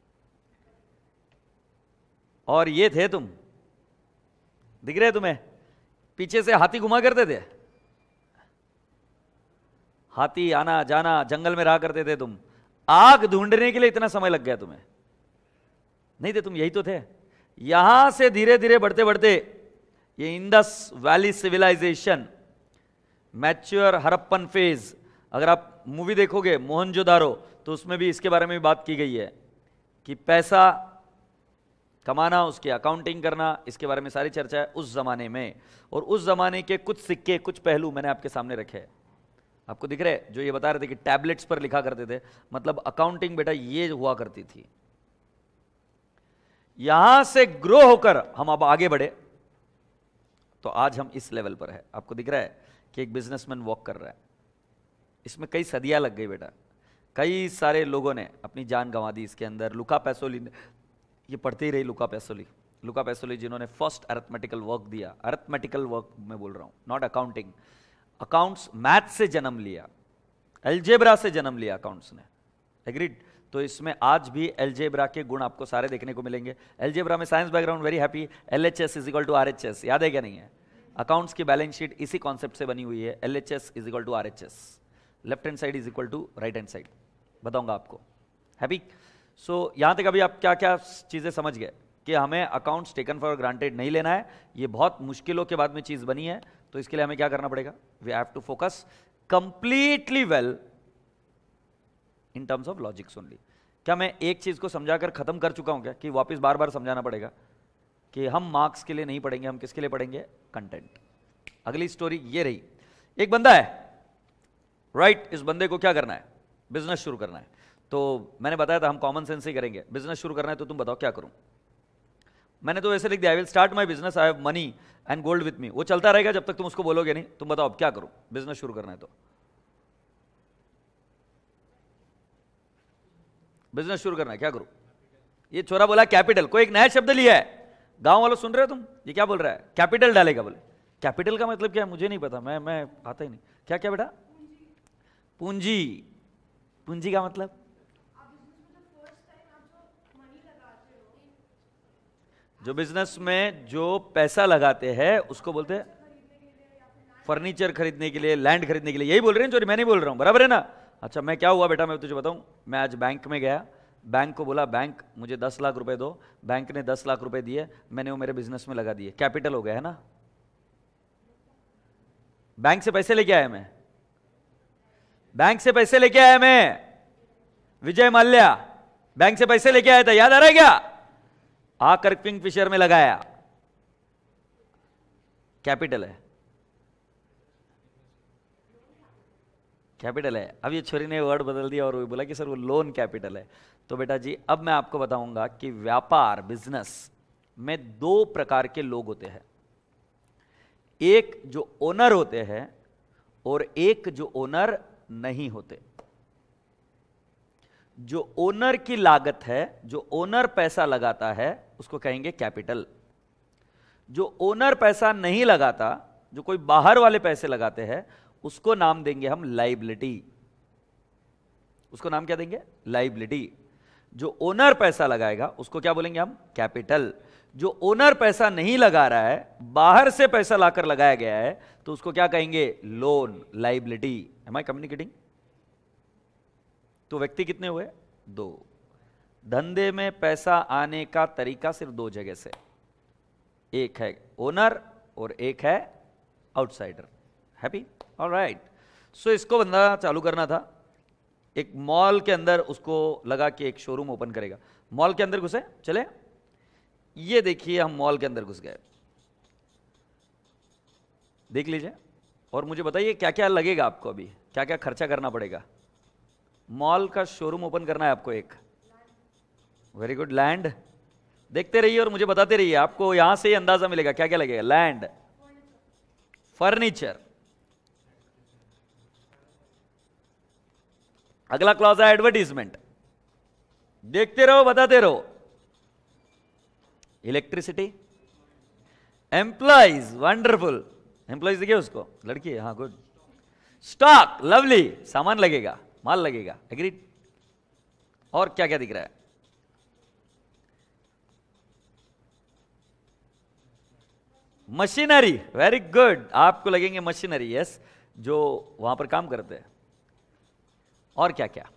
और ये थे तुम, दिख रहे तुम्हें? पीछे से हाथी घुमा करते थे, हाथी आना जाना, जंगल में रहा करते थे तुम। आग ढूंढने के लिए इतना समय लग गया तुम्हें, नहीं थे तुम, यही तो थे। यहां से धीरे धीरे बढ़ते बढ़ते ये Indus valley civilisation, mature Harappan phase, अगर आप मूवी देखोगे मोहनजोदारो तो उसमें भी इसके बारे में भी बात की गई है कि पैसा कमाना, उसकी अकाउंटिंग करना, इसके बारे में सारी चर्चा है उस जमाने में। और उस जमाने के कुछ सिक्के, कुछ पहलू मैंने आपके सामने रखे हैं, आपको दिख रहे हैं, जो ये बता रहे थे कि टैबलेट्स पर लिखा करते थे, मतलब अकाउंटिंग बेटा ये हुआ करती थी। यहां से ग्रो होकर हम अब आगे बढ़े तो आज हम इस लेवल पर है। आपको दिख रहा है कि एक बिजनेसमैन वॉक कर रहा है, इसमें कई सदियां लग गई बेटा, कई सारे लोगों ने अपनी जान गंवा दी इसके अंदर। लुका पैसोली, ये पढ़ते ही रही लुका पैसोली जिन्होंने फर्स्ट अरिथमेटिकल वर्क दिया, अरिथमेटिकल वर्क में बोल रहा हूं, नॉट अकाउंटिंग। अकाउंट्स मैथ से जन्म लिया, एल्जेब्रा से जन्म लिया अकाउंट्स ने। एग्रीड? तो इसमें आज भी एल्जेब्रा के गुण आपको सारे देखने को मिलेंगे। एल्जेब्रा में science background, very happy. LHS is equal to RHS, याद है क्या? नहीं है? अकाउंट्स की बैलेंस शीट इसी कॉन्सेप्ट से बनी हुई है, LHS is equal to RHS, left hand side is equal to right hand side, बताऊंगा आपको। हैप्पी? सो यहां तक अभी आप क्या क्या चीजें समझ गए कि हमें अकाउंट्स टेकन फॉर ग्रांटेड नहीं लेना है, ये बहुत मुश्किलों के बाद में चीज बनी है, तो इसके लिए हमें क्या करना पड़ेगा? We have to focus completely well in terms of logics only. क्या मैं एक चीज को समझाकर खत्म कर चुका हूं क्या, कि वापस बार बार समझाना पड़ेगा कि हम मार्क्स के लिए नहीं पढ़ेंगे, हम किसके लिए पढ़ेंगे? कंटेंट। अगली स्टोरी ये रही, एक बंदा है, राइट? इस बंदे को क्या करना है? बिजनेस शुरू करना है। तो मैंने बताया था हम कॉमन सेंस ही करेंगे। बिजनेस शुरू करना है तो तुम बताओ क्या करूं? मैंने तो ऐसे लिख दिया, I will start my business, I have money and gold with me. वो चलता रहेगा जब तक तुम उसको बोलोगे नहीं। तुम बताओ अब क्या करूं? बिजनेस शुरू करना है तो बिजनेस शुरू करना है, क्या करूं? ये छोरा बोला कैपिटल, कोई एक नया शब्द लिया है। गांव वालों सुन रहे हो तुम? ये क्या बोल रहा है? कैपिटल डालेगा। बोले कैपिटल का मतलब क्या है? मुझे नहीं पता, मैं आता ही नहीं। क्या क्या बेटा? पूंजी। पूंजी का मतलब? जो बिजनेस में जो पैसा लगाते हैं उसको बोलते हैं फर्नीचर खरीदने के लिए, लैंड खरीदने के लिए, यही बोल रहे हैं जो मैं नहीं बोल रहा हूं, बराबर है ना? अच्छा, मैं क्या हुआ बेटा, मैं तुझे बताऊं। मैं आज बैंक में गया, बैंक को बोला बैंक मुझे 10 लाख रुपए दो, बैंक ने 10 लाख रुपए दिए, मैंने वो मेरे बिजनेस में लगा दिए, कैपिटल हो गया है ना? बैंक से पैसे लेके आया मैं, बैंक से पैसे लेके आया मैं, विजय माल्या बैंक से पैसे लेके आया था, याद आ रहा है क्या? आकर किंगफिशर में लगाया, कैपिटल है, कैपिटल है। अब ये छोरी ने वर्ड बदल दिया और वो बोला कि सर वो लोन कैपिटल है। तो बेटा जी अब मैं आपको बताऊंगा कि व्यापार, बिजनेस में दो प्रकार के लोग होते हैं, एक जो ओनर होते हैं और एक जो ओनर नहीं होते। जो ओनर की लागत है, जो ओनर पैसा लगाता है उसको कहेंगे कैपिटल। जो ओनर पैसा नहीं लगाता, जो कोई बाहर वाले पैसे लगाते हैं, उसको नाम देंगे हम लाइबिलिटी। उसको नाम क्या देंगे? लाइबिलिटी। जो ओनर पैसा लगाएगा उसको क्या बोलेंगे हम? कैपिटल। जो ओनर पैसा नहीं लगा रहा है, बाहर से पैसा लाकर लगाया गया है, तो उसको क्या कहेंगे? Loan, liability. Am I communicating? तो व्यक्ति कितने हुए? दो। धंधे में पैसा आने का तरीका सिर्फ दो जगह से, एक है ओनर और एक है आउटसाइडर। हैप्पी? ऑलराइट। सो इसको बंदा चालू करना था, एक मॉल के अंदर उसको लगा कि एक शोरूम ओपन करेगा। मॉल के अंदर घुसे, चले, ये देखिए हम मॉल के अंदर घुस गए, देख लीजिए और मुझे बताइए क्या क्या लगेगा आपको, अभी क्या क्या खर्चा करना पड़ेगा। मॉल का शोरूम ओपन करना है आपको एक, वेरी गुड। लैंड, देखते रहिए और मुझे बताते रहिए, आपको यहां से ही अंदाजा मिलेगा क्या क्या लगेगा। लैंड, फर्नीचर, अगला क्लॉज है एडवर्टीजमेंट, देखते रहो बताते रहो। इलेक्ट्रिसिटी, एम्प्लॉइज, वंडरफुल, एम्प्लॉइज देखिए उसको, लड़की है, हाँ गुड। स्टॉक, लवली, सामान लगेगा, माल लगेगा, एग्रीड। और क्या क्या दिख रहा है? मशीनरी, वेरी गुड, आपको लगेंगे मशीनरी, यस, जो वहां पर काम करते हैं। और क्या क्या?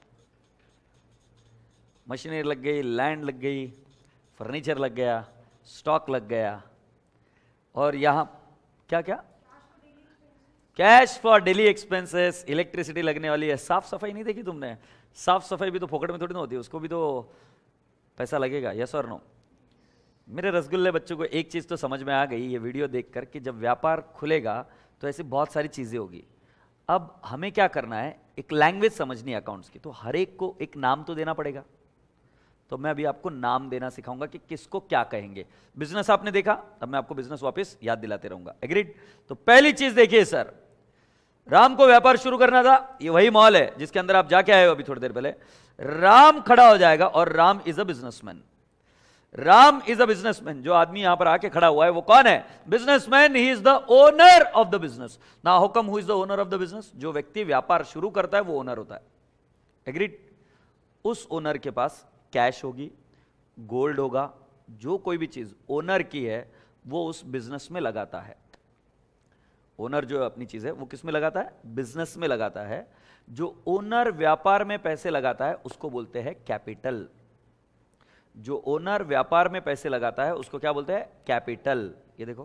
मशीनरी लग गई, लैंड लग गई, फर्नीचर लग गया, स्टॉक लग गया, और यहां क्या क्या? Cash for daily expenses, electricity लगने वाली है। साफ सफाई नहीं देखी तुमने? साफ सफाई भी तो फोकट में थोड़ी ना होती है, उसको भी तो पैसा लगेगा, यस और नो? मेरे रसगुल्ले बच्चों को एक चीज तो समझ में आ गई ये वीडियो देखकर कि जब व्यापार खुलेगा तो ऐसी बहुत सारी चीजें होगी। अब हमें क्या करना है, एक लैंग्वेज समझनी है अकाउंट्स की, तो हर एक को एक नाम तो देना पड़ेगा। तो मैं अभी आपको नाम देना सिखाऊंगा कि किसको क्या कहेंगे। बिजनेस आपने देखा, अब मैं आपको बिजनेस वापस याद दिलाते रहूंगा, एग्रीड? तो पहली चीज देखिए सर, राम को व्यापार शुरू करना था, ये वही मॉल है जिसके अंदर आप जाके आए हो अभी थोड़ी देर पहले। राम खड़ा हो जाएगा और Ram is a businessman. Ram is a businessman. जो आदमी यहां पर आके खड़ा हुआ है वो कौन है? Businessman. He is the owner of the business. Now how come who is the owner of the business? जो व्यक्ति व्यापार शुरू करता है वो ओनर होता है, एग्रीड? उस ओनर के पास कैश होगी, गोल्ड होगा, जो कोई भी चीज ओनर की है वो उस बिजनेस में लगाता है। ओनर जो अपनी चीज है वो किस में लगाता है? बिजनेस में लगाता है। जो ओनर व्यापार में पैसे लगाता है उसको बोलते हैं कैपिटल। जो ओनर व्यापार में पैसे लगाता है उसको क्या बोलते हैं? कैपिटल। ये देखो,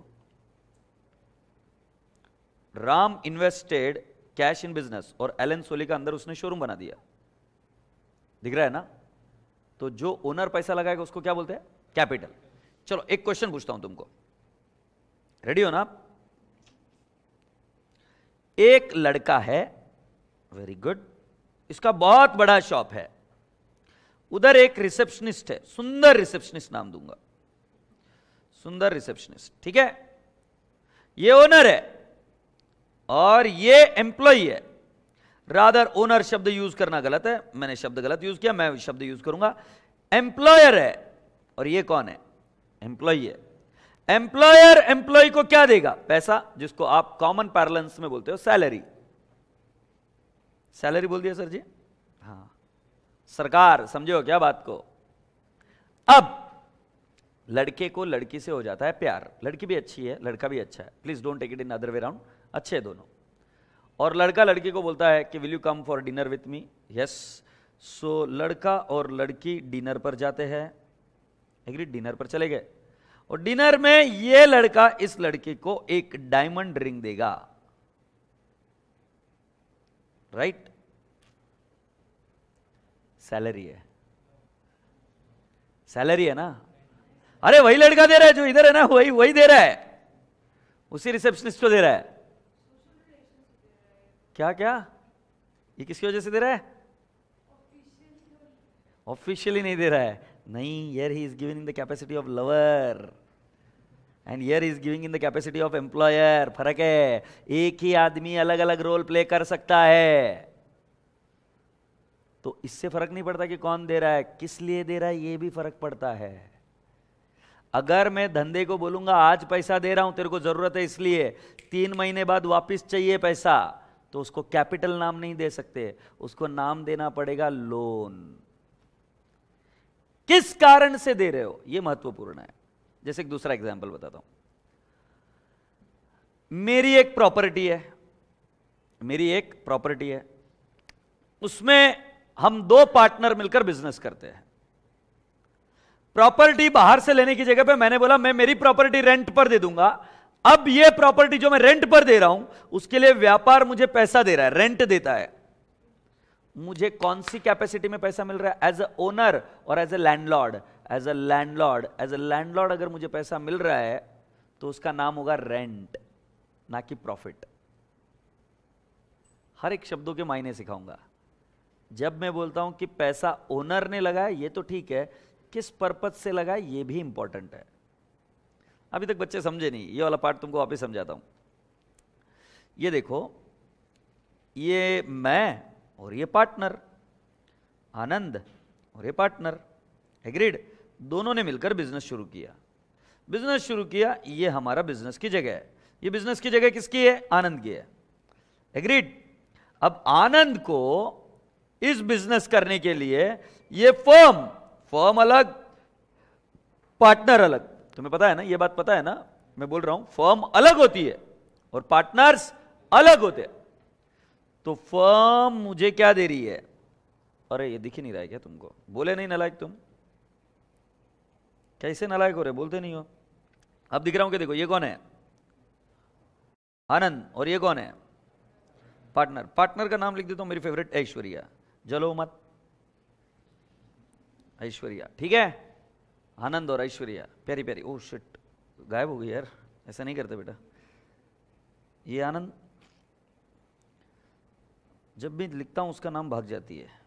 Ram invested cash in business और एलन सोली का अंदर उसने शोरूम बना दिया, दिख रहा है ना? तो जो ओनर पैसा लगाएगा उसको क्या बोलते हैं? कैपिटल। चलो एक क्वेश्चन पूछता हूं तुमको, रेडी हो ना आप? एक लड़का है, वेरी गुड, इसका बहुत बड़ा शॉप है, उधर एक रिसेप्शनिस्ट है, सुंदर रिसेप्शनिस्ट नाम दूंगा, सुंदर रिसेप्शनिस्ट, ठीक है? ये ओनर है और ये एम्प्लॉई है। रादर ओनर शब्द यूज करना गलत है, मैंने शब्द गलत यूज किया, मैं शब्द यूज करूंगा। एम्प्लॉयर है और ये कौन है? एम्प्लॉई है। एम्प्लॉयर एम्प्लॉई को क्या देगा? पैसा, जिसको आप कॉमन पैरेलेंस में बोलते हो सैलरी। सैलरी बोल दिया सर जी? हाँ, सरकार, समझे हो क्या बात को? अब लड़के को लड़की से हो जाता है प्यार, लड़की भी अच्छी है, लड़का भी अच्छा है, please don't take it in other way round, अच्छे हैं दोनों। और लड़का लड़की को बोलता है कि will you come for dinner with me? Yes. So लड़का और लड़की डिनर पर जाते हैं, एग्री? डिनर पर चले गए और डिनर में ये लड़का इस लड़की को एक डायमंड रिंग देगा, राइट? सैलरी है, सैलरी है ना? अरे वही लड़का दे रहा है जो इधर है ना, वही वही दे रहा है, उसी रिसेप्शनिस्ट को दे रहा है। क्या क्या? ये किसकी वजह से दे रहा है? ऑफिशियली नहीं दे रहा है, नहीं, here he is giving in the capacity of lover and here is giving in the capacity of employer. फर्क है, एक ही आदमी अलग अलग रोल प्ले कर सकता है, तो इससे फर्क नहीं पड़ता कि कौन दे रहा है, किस लिए दे रहा है, ये भी फर्क पड़ता है। अगर मैं धंधे को बोलूंगा आज पैसा दे रहा हूं, तेरे को जरूरत है इसलिए, 3 महीने बाद वापस चाहिए पैसा, तो उसको कैपिटल नाम नहीं दे सकते, उसको नाम देना पड़ेगा लोन। किस कारण से दे रहे हो, यह महत्वपूर्ण है। जैसे एक दूसरा एग्जांपल बताता हूं, मेरी एक प्रॉपर्टी है, मेरी एक प्रॉपर्टी है, उसमें हम 2 पार्टनर मिलकर बिजनेस करते हैं। प्रॉपर्टी बाहर से लेने की जगह पे मैंने बोला मैं मेरी प्रॉपर्टी रेंट पर दे दूंगा। अब ये प्रॉपर्टी जो मैं रेंट पर दे रहा हूं उसके लिए व्यापार मुझे पैसा दे रहा है, रेंट देता है। मुझे कौन सी कैपेसिटी में पैसा मिल रहा है? एज अ ओनर और as a landlord? As a landlord, as a landlord अगर मुझे पैसा मिल रहा है तो उसका नाम होगा रेंट, ना कि प्रॉफिट। हर एक शब्दों के मायने सिखाऊंगा। जब मैं बोलता हूं कि पैसा ओनर ने लगाया, ये तो ठीक है, किस पर्पज से लगाया ये भी इंपॉर्टेंट है। अभी तक बच्चे समझे नहीं, ये वाला पार्ट तुमको वापस समझाता हूं। ये देखो, ये मैं और ये पार्टनर, आनंद और ये पार्टनर, एग्रीड। दोनों ने मिलकर बिजनेस शुरू किया। बिजनेस शुरू किया, ये हमारा बिजनेस की जगह है। ये बिजनेस की जगह किसकी है? आनंद की है, एग्रीड। अब आनंद को इस बिजनेस करने के लिए ये फर्म अलग, पार्टनर अलग। तुम्हें पता है ना, ये बात पता है ना, मैं बोल रहा हूं फर्म अलग होती है और पार्टनर्स अलग होते हैं। तो फर्म मुझे क्या दे रही है? अरे ये दिख ही नहीं रहा है क्या तुमको? बोले नहीं नालायक तुम, कैसे नालायक हो रहे, बोलते नहीं हो। अब दिख रहा हूं कि देखो, ये कौन है? आनंद। और ये कौन है? पार्टनर। पार्टनर का नाम लिख देता हूं, मेरी फेवरेट ऐश्वर्या। जलो मत, ऐश्वर्या, ठीक है। आनंद और ऐश्वर्या, प्यारी प्यारी। ओह शिट, गायब हो गई यार, ऐसा नहीं करते बेटा। ये आनंद, जब भी लिखता हूं उसका नाम भाग जाती है।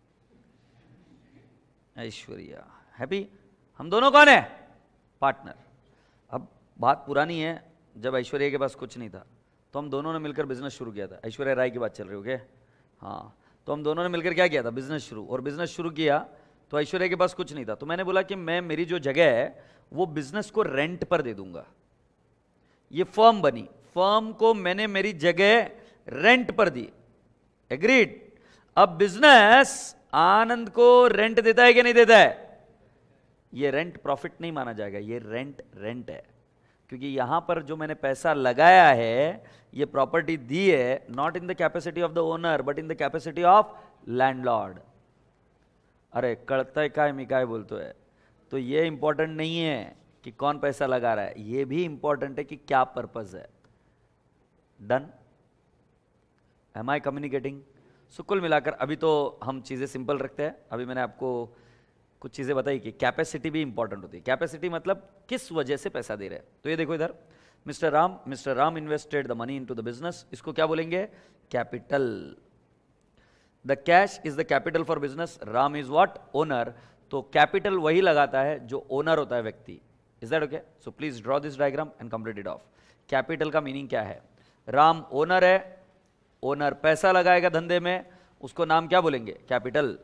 ऐश्वर्या, हैप्पी। हम दोनों कौन है? पार्टनर। अब बात पुरानी है, जब ऐश्वर्या के पास कुछ नहीं था तो हम दोनों ने मिलकर बिजनेस शुरू किया था। ऐश्वर्या राय की बात चल रही हो क्या? हाँ, तो हम दोनों ने मिलकर क्या किया था? बिजनेस शुरू। और बिजनेस शुरू किया तो ऐश्वर्या के पास कुछ नहीं था, तो मैंने बोला कि मैं, मेरी जो जगह है वो बिजनेस को रेंट पर दे दूंगा। ये फर्म बनी, फर्म को मैंने मेरी जगह रेंट पर दी, एग्रीड। अब बिजनेस आनंद को रेंट देता है कि नहीं देता है? ये रेंट प्रॉफिट नहीं माना जाएगा, ये रेंट है, क्योंकि यहां पर जो मैंने पैसा लगाया है, ये प्रॉपर्टी दी है, not in the capacity of the owner but in the capacity of landlord. अरे कड़ता काय मिकाय बोलते है। तो ये इंपॉर्टेंट नहीं है कि कौन पैसा लगा रहा है, ये भी इंपॉर्टेंट है कि क्या पर्पस है। Done? Am I communicating? So कुल मिलाकर अभी तो हम चीजें सिंपल रखते हैं। अभी मैंने आपको कुछ चीजें बताई कि कैपेसिटी भी इंपॉर्टेंट होती है। कैपेसिटी मतलब किस वजह से पैसा दे रहे हैं। तो ये देखो इधर, mister Ram invested the money into the business, इसको क्या बोलेंगे? Capital. The cash is the capital for business, Ram is what? Owner. तो कैपिटल वही लगाता है जो ओनर होता है, व्यक्ति। Is that okay? So please draw this diagram and complete it off. Capital का मीनिंग क्या है? राम ओनर है, ओनर पैसा लगाएगा धंधे में, उसको नाम क्या बोलेंगे? कैपिटल।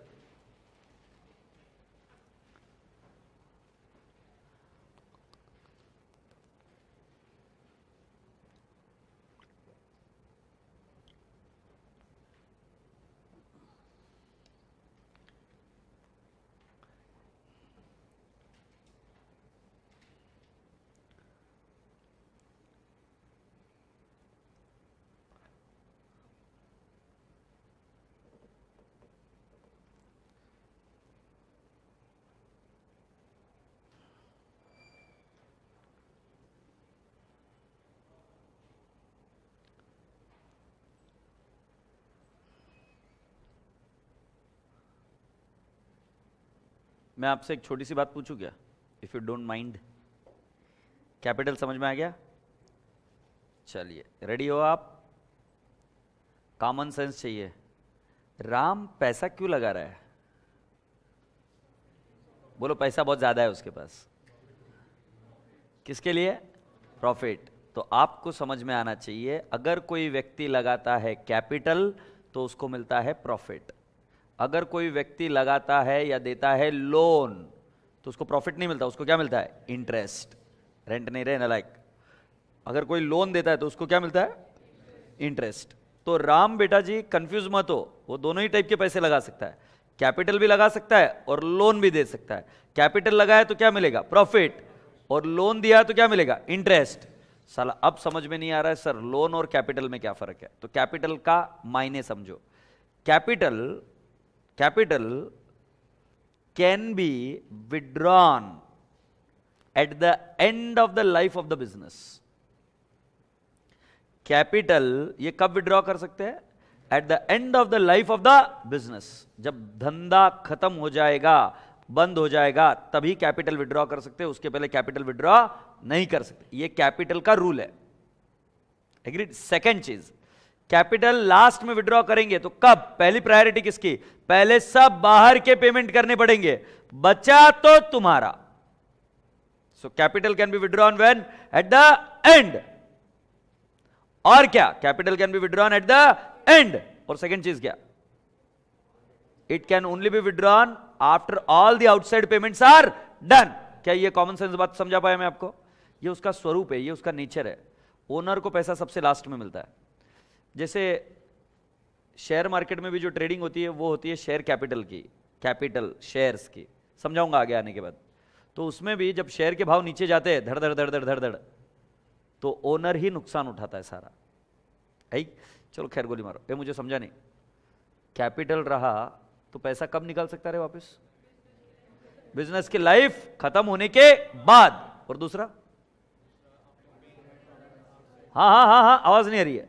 मैं आपसे एक छोटी सी बात पूछूं क्या, if you don't mind? Capital समझ में आ गया? चलिए, रेडी हो आप? कॉमन सेंस चाहिए। राम पैसा क्यों लगा रहा है? बोलो, पैसा बहुत ज्यादा है उसके पास। किसके लिए? प्रॉफिट। तो आपको समझ में आना चाहिए, अगर कोई व्यक्ति लगाता है कैपिटल तो उसको मिलता है प्रॉफिट। अगर कोई व्यक्ति लगाता है या देता है लोन तो उसको प्रॉफिट नहीं मिलता, उसको क्या मिलता है? इंटरेस्ट। रेंट नहीं रहे ना, लाइक अगर कोई लोन देता है तो उसको क्या मिलता है? इंटरेस्ट। तो राम बेटा जी कंफ्यूज मत हो, वो दोनों ही टाइप के पैसे लगा सकता है, कैपिटल भी लगा सकता है और लोन भी दे सकता है। कैपिटल लगाया तो क्या मिलेगा? प्रॉफिट। और लोन दिया तो क्या मिलेगा? इंटरेस्ट। साला अब समझ में नहीं आ रहा है सर, लोन और कैपिटल में क्या फर्क है? तो कैपिटल का मायने समझो। Capital can be withdrawn at the end of the life of the business. Capital ये कब विड्रॉ कर सकते हैं? At the end of the life of the business. जब धंधा खत्म हो जाएगा, बंद हो जाएगा, तभी कैपिटल विड्रॉ कर सकते हैं, उसके पहले कैपिटल विड्रॉ नहीं कर सकते। ये कैपिटल का रूल है, एग्रीड? सेकेंड चीज, कैपिटल लास्ट में विड्रॉ करेंगे तो कब? पहली प्रायोरिटी किसकी? पहले सब बाहर के पेमेंट करने पड़ेंगे, बचा तो तुम्हारा। So capital can be withdrawn when? At the end. और क्या? Capital can be withdrawn at the end. और सेकंड चीज क्या? It can only be withdrawn after all the outside payments are done. क्या ये कॉमन सेंस बात समझा पाया मैं आपको? ये उसका स्वरूप है, ये उसका नेचर है। ओनर को पैसा सबसे लास्ट में मिलता है। जैसे शेयर मार्केट में भी जो ट्रेडिंग होती है वो होती है शेयर कैपिटल की, कैपिटल शेयर्स की, समझाऊंगा आगे आने के बाद। तो उसमें भी जब शेयर के भाव नीचे जाते हैं धड़ धड़ धड़ धड़ धड़ धड़, तो ओनर ही नुकसान उठाता है सारा। है चलो खैर गोली मारो, ये मुझे समझा नहीं। कैपिटल रहा तो पैसा कब निकाल सकता है वापस? बिजनेस की लाइफ खत्म होने के बाद। और दूसरा, हाँ हाँ हाँ हाँ, आवाज नहीं आ रही है।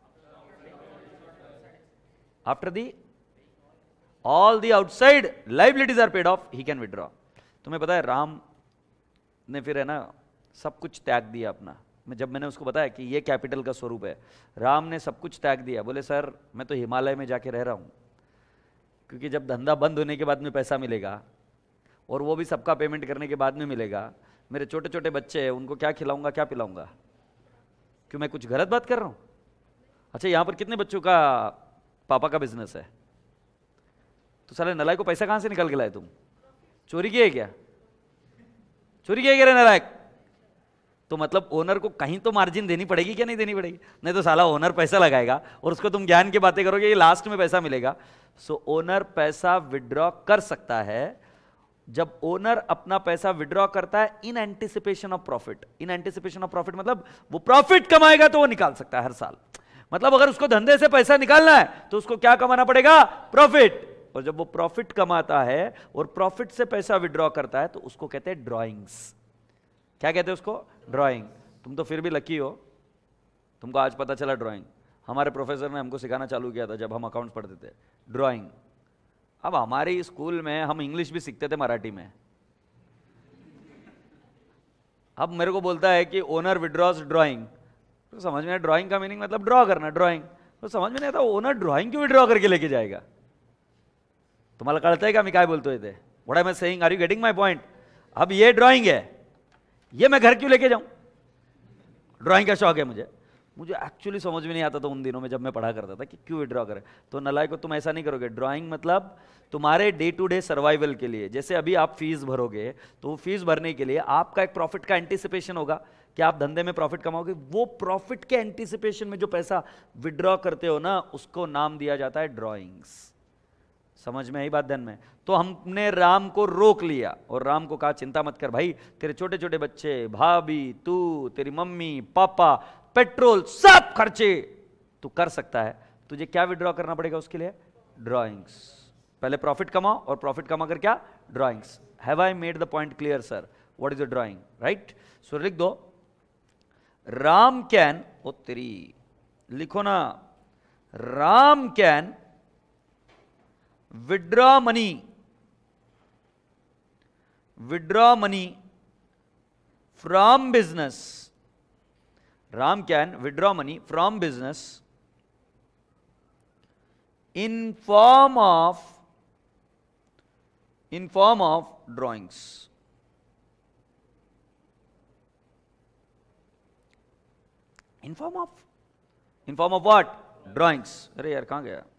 After the all the outside liabilities are paid off he can withdraw. तुम्हें पता है राम ने फिर है ना सब कुछ त्याग दिया अपना। जब मैंने उसको बताया कि ये कैपिटल का स्वरूप है, राम ने सब कुछ त्याग दिया। बोले सर मैं तो हिमालय में जाके रह रहा हूं, क्योंकि जब धंधा बंद होने के बाद में पैसा मिलेगा और वो भी सबका पेमेंट करने के बाद में मिलेगा। मेरे छोटे छोटे बच्चे हैं, उनको क्या खिलाऊंगा क्या पिलाऊंगा? क्यों मैं कुछ गलत बात कर रहा हूं? अच्छा यहां पर कितने बच्चों का पापा का बिजनेस है? तो साले नलायक को पैसा कहां से निकाल के लाए तुम? चोरी किया है क्या? चोरी किया रे नलायक? तो मतलब ओनर को कहीं तो मार्जिन देनी पड़ेगी क्या नहीं देनी पड़ेगी? नहीं तो साला ओनर पैसा लगाएगा और उसको तुम ज्ञान की बातें करोगे, ये लास्ट में पैसा मिलेगा। सो ओनर पैसा विड्रॉ कर सकता है। जब ओनर अपना पैसा विड्रॉ करता है in anticipation of profit. In anticipation of profit मतलब वो प्रॉफिट कमाएगा तो वो निकाल सकता है हर साल। मतलब अगर उसको धंधे से पैसा निकालना है तो उसको क्या कमाना पड़ेगा? प्रॉफिट। और जब वो प्रॉफिट कमाता है और प्रॉफिट से पैसा विड्रॉ करता है तो उसको कहते हैं ड्रॉइंग्स। क्या कहते हैं उसको? ड्राइंग। तुम तो फिर भी लकी हो, तुमको आज पता चला ड्राइंग। हमारे प्रोफेसर ने हमको सिखाना चालू किया था जब हम अकाउंट्स पढ़ते थे, ड्राइंग। अब हमारे स्कूल में हम इंग्लिश भी सीखते थे मराठी में। अब मेरे को बोलता है कि ओनर विड्रॉज ड्राइंग, तो समझ में ड्राइंग का मीनिंग मतलब ड्रॉ करना, ड्राइंग। तो समझ में नहीं आता ओनर ड्राइंग क्यों विड्रॉ करके लेके जाएगा? तुम्हाला कळतंय का मी काय बोलतोय ते? What I am saying? Are you getting my point? अब ये ड्राइंग है, ये मैं घर क्यों लेके जाऊं? ड्राइंग का शौक है मुझे एक्चुअली समझ में नहीं आता था उन दिनों में जब मैं पढ़ा करता था कि क्यों विड्रॉ करें। तो नलायक को तुम ऐसा नहीं करोगे। ड्राइंग मतलब तुम्हारे डे टू डे सर्वाइवल के लिए। जैसे अभी आप फीस भरोगे तो फीस भरने के लिए आपका एक प्रॉफिट का एंटीसिपेशन होगा कि आप धंधे में प्रॉफिट कमाओगे। वो प्रॉफिट के एंटीसिपेशन में जो पैसा विड्रॉ करते हो ना, उसको नाम दिया जाता है ड्राइंग्स। समझ में आई बात ध्यान में? तो हमने राम को रोक लिया और राम को कहा चिंता मत कर भाई, तेरे छोटे छोटे बच्चे, भाभी, तू, तेरी मम्मी, पापा, पेट्रोल, सब खर्चे तू कर सकता है। तुझे क्या विड्रॉ करना पड़ेगा उसके लिए? ड्राइंग्स। पहले प्रॉफिट कमाओ और प्रॉफिट कमा कर क्या? Drawings. Have I made the point clear sir? What is the drawing? Right. So लिख दो राम कैन, ओ तेरी लिखो ना, Ram can withdraw money from business. Ram can withdraw money from business in form of drawings. In form of what? Drawings. अरे यार कहां गया?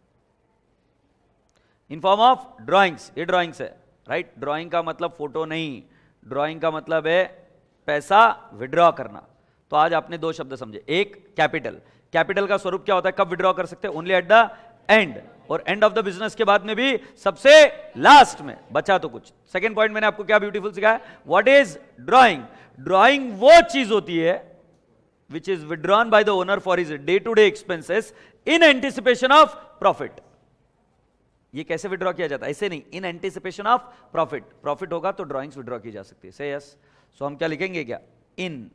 In form of drawings. ये ड्राइंग्स है, राइट। ड्राइंग का मतलब फोटो नहीं, ड्राइंग का मतलब है पैसा विड्रॉ करना। तो आज आपने दो शब्द समझे। एक कैपिटल। कैपिटल का स्वरूप क्या होता है? कब विड्रॉ कर सकते हैं? Only at the end. और एंड ऑफ द बिजनेस के बाद में भी सबसे लास्ट में। बचा तो कुछ। सेकेंड पॉइंट मैंने आपको क्या ब्यूटीफुल सिखाया? What is drawing? ड्राइंग वो चीज होती है which is withdrawn by the owner for his day to day expenses in anticipation of profit. ये कैसे विड्रॉ किया जाता है? ऐसे नहीं, in anticipation of profit. Profit होगा तो ड्राइंग्स विड्रॉ की जा सकती है। से यस। सो हम क्या लिखेंगे? क्या? In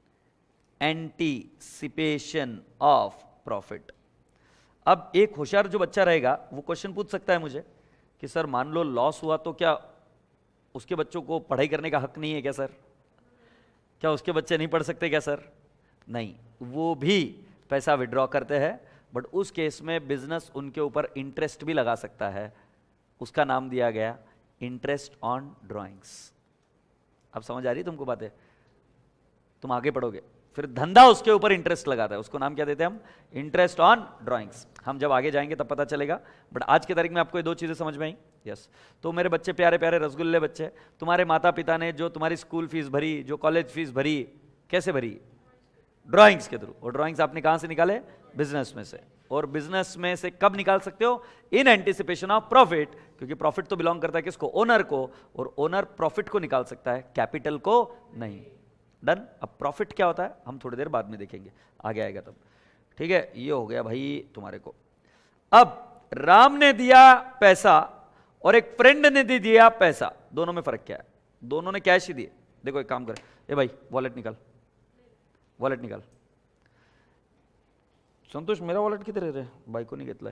anticipation of profit. अब एक होशियार जो बच्चा रहेगा वो क्वेश्चन पूछ सकता है मुझे कि सर मान लो लॉस हुआ तो क्या उसके बच्चों को पढ़ाई करने का हक नहीं है क्या सर? क्या उसके बच्चे नहीं पढ़ सकते क्या सर? नहीं, वो भी पैसा विड्रॉ करते हैं, बट उस केस में बिजनेस उनके ऊपर इंटरेस्ट भी लगा सकता है। उसका नाम दिया गया इंटरेस्ट ऑन ड्राइंग्स। अब समझ आ रही तुमको बातें? तुम आगे पढ़ोगे फिर धंधा उसके ऊपर इंटरेस्ट लगाता है, उसको नाम क्या देते हैं हम? Interest on drawings. हम जब आगे जाएंगे तब पता चलेगा, बट आज की तारीख में आपको ये दो चीजें समझ में आई। यस, तो मेरे बच्चे, प्यारे प्यारे रसगुल्ले बच्चे, तुम्हारे माता पिता ने जो तुम्हारी स्कूल फीस भरी, जो कॉलेज फीस भरी, कैसे भरी? ड्राइंग्स के थ्रू। और ड्राइंग्स आपने कहां से निकाले? बिजनेस में से। और बिजनेस में से कब निकाल सकते हो? इन एंटिसिपेशन ऑफ प्रॉफिट, क्योंकि प्रॉफिट तो बिलोंग करता है किसको? ओनर को, और ओनर प्रॉफिट को निकाल सकता है, कैपिटल को नहीं। डन। अब प्रॉफिट क्या होता है हम थोड़ी देर बाद में देखेंगे, आगे आएगा तब। ठीक है, ये हो गया भाई तुम्हारे को। अब राम ने दिया पैसा और एक फ्रेंड ने दिया पैसा, दोनों में फर्क क्या है? दोनों ने कैश ही दिए। देखो एक काम कर, ए भाई वॉलेट निकाल, वॉलेट निकाल। संतोष मेरा वॉलेट किधर है रे? बायको नहीं घेतलाय।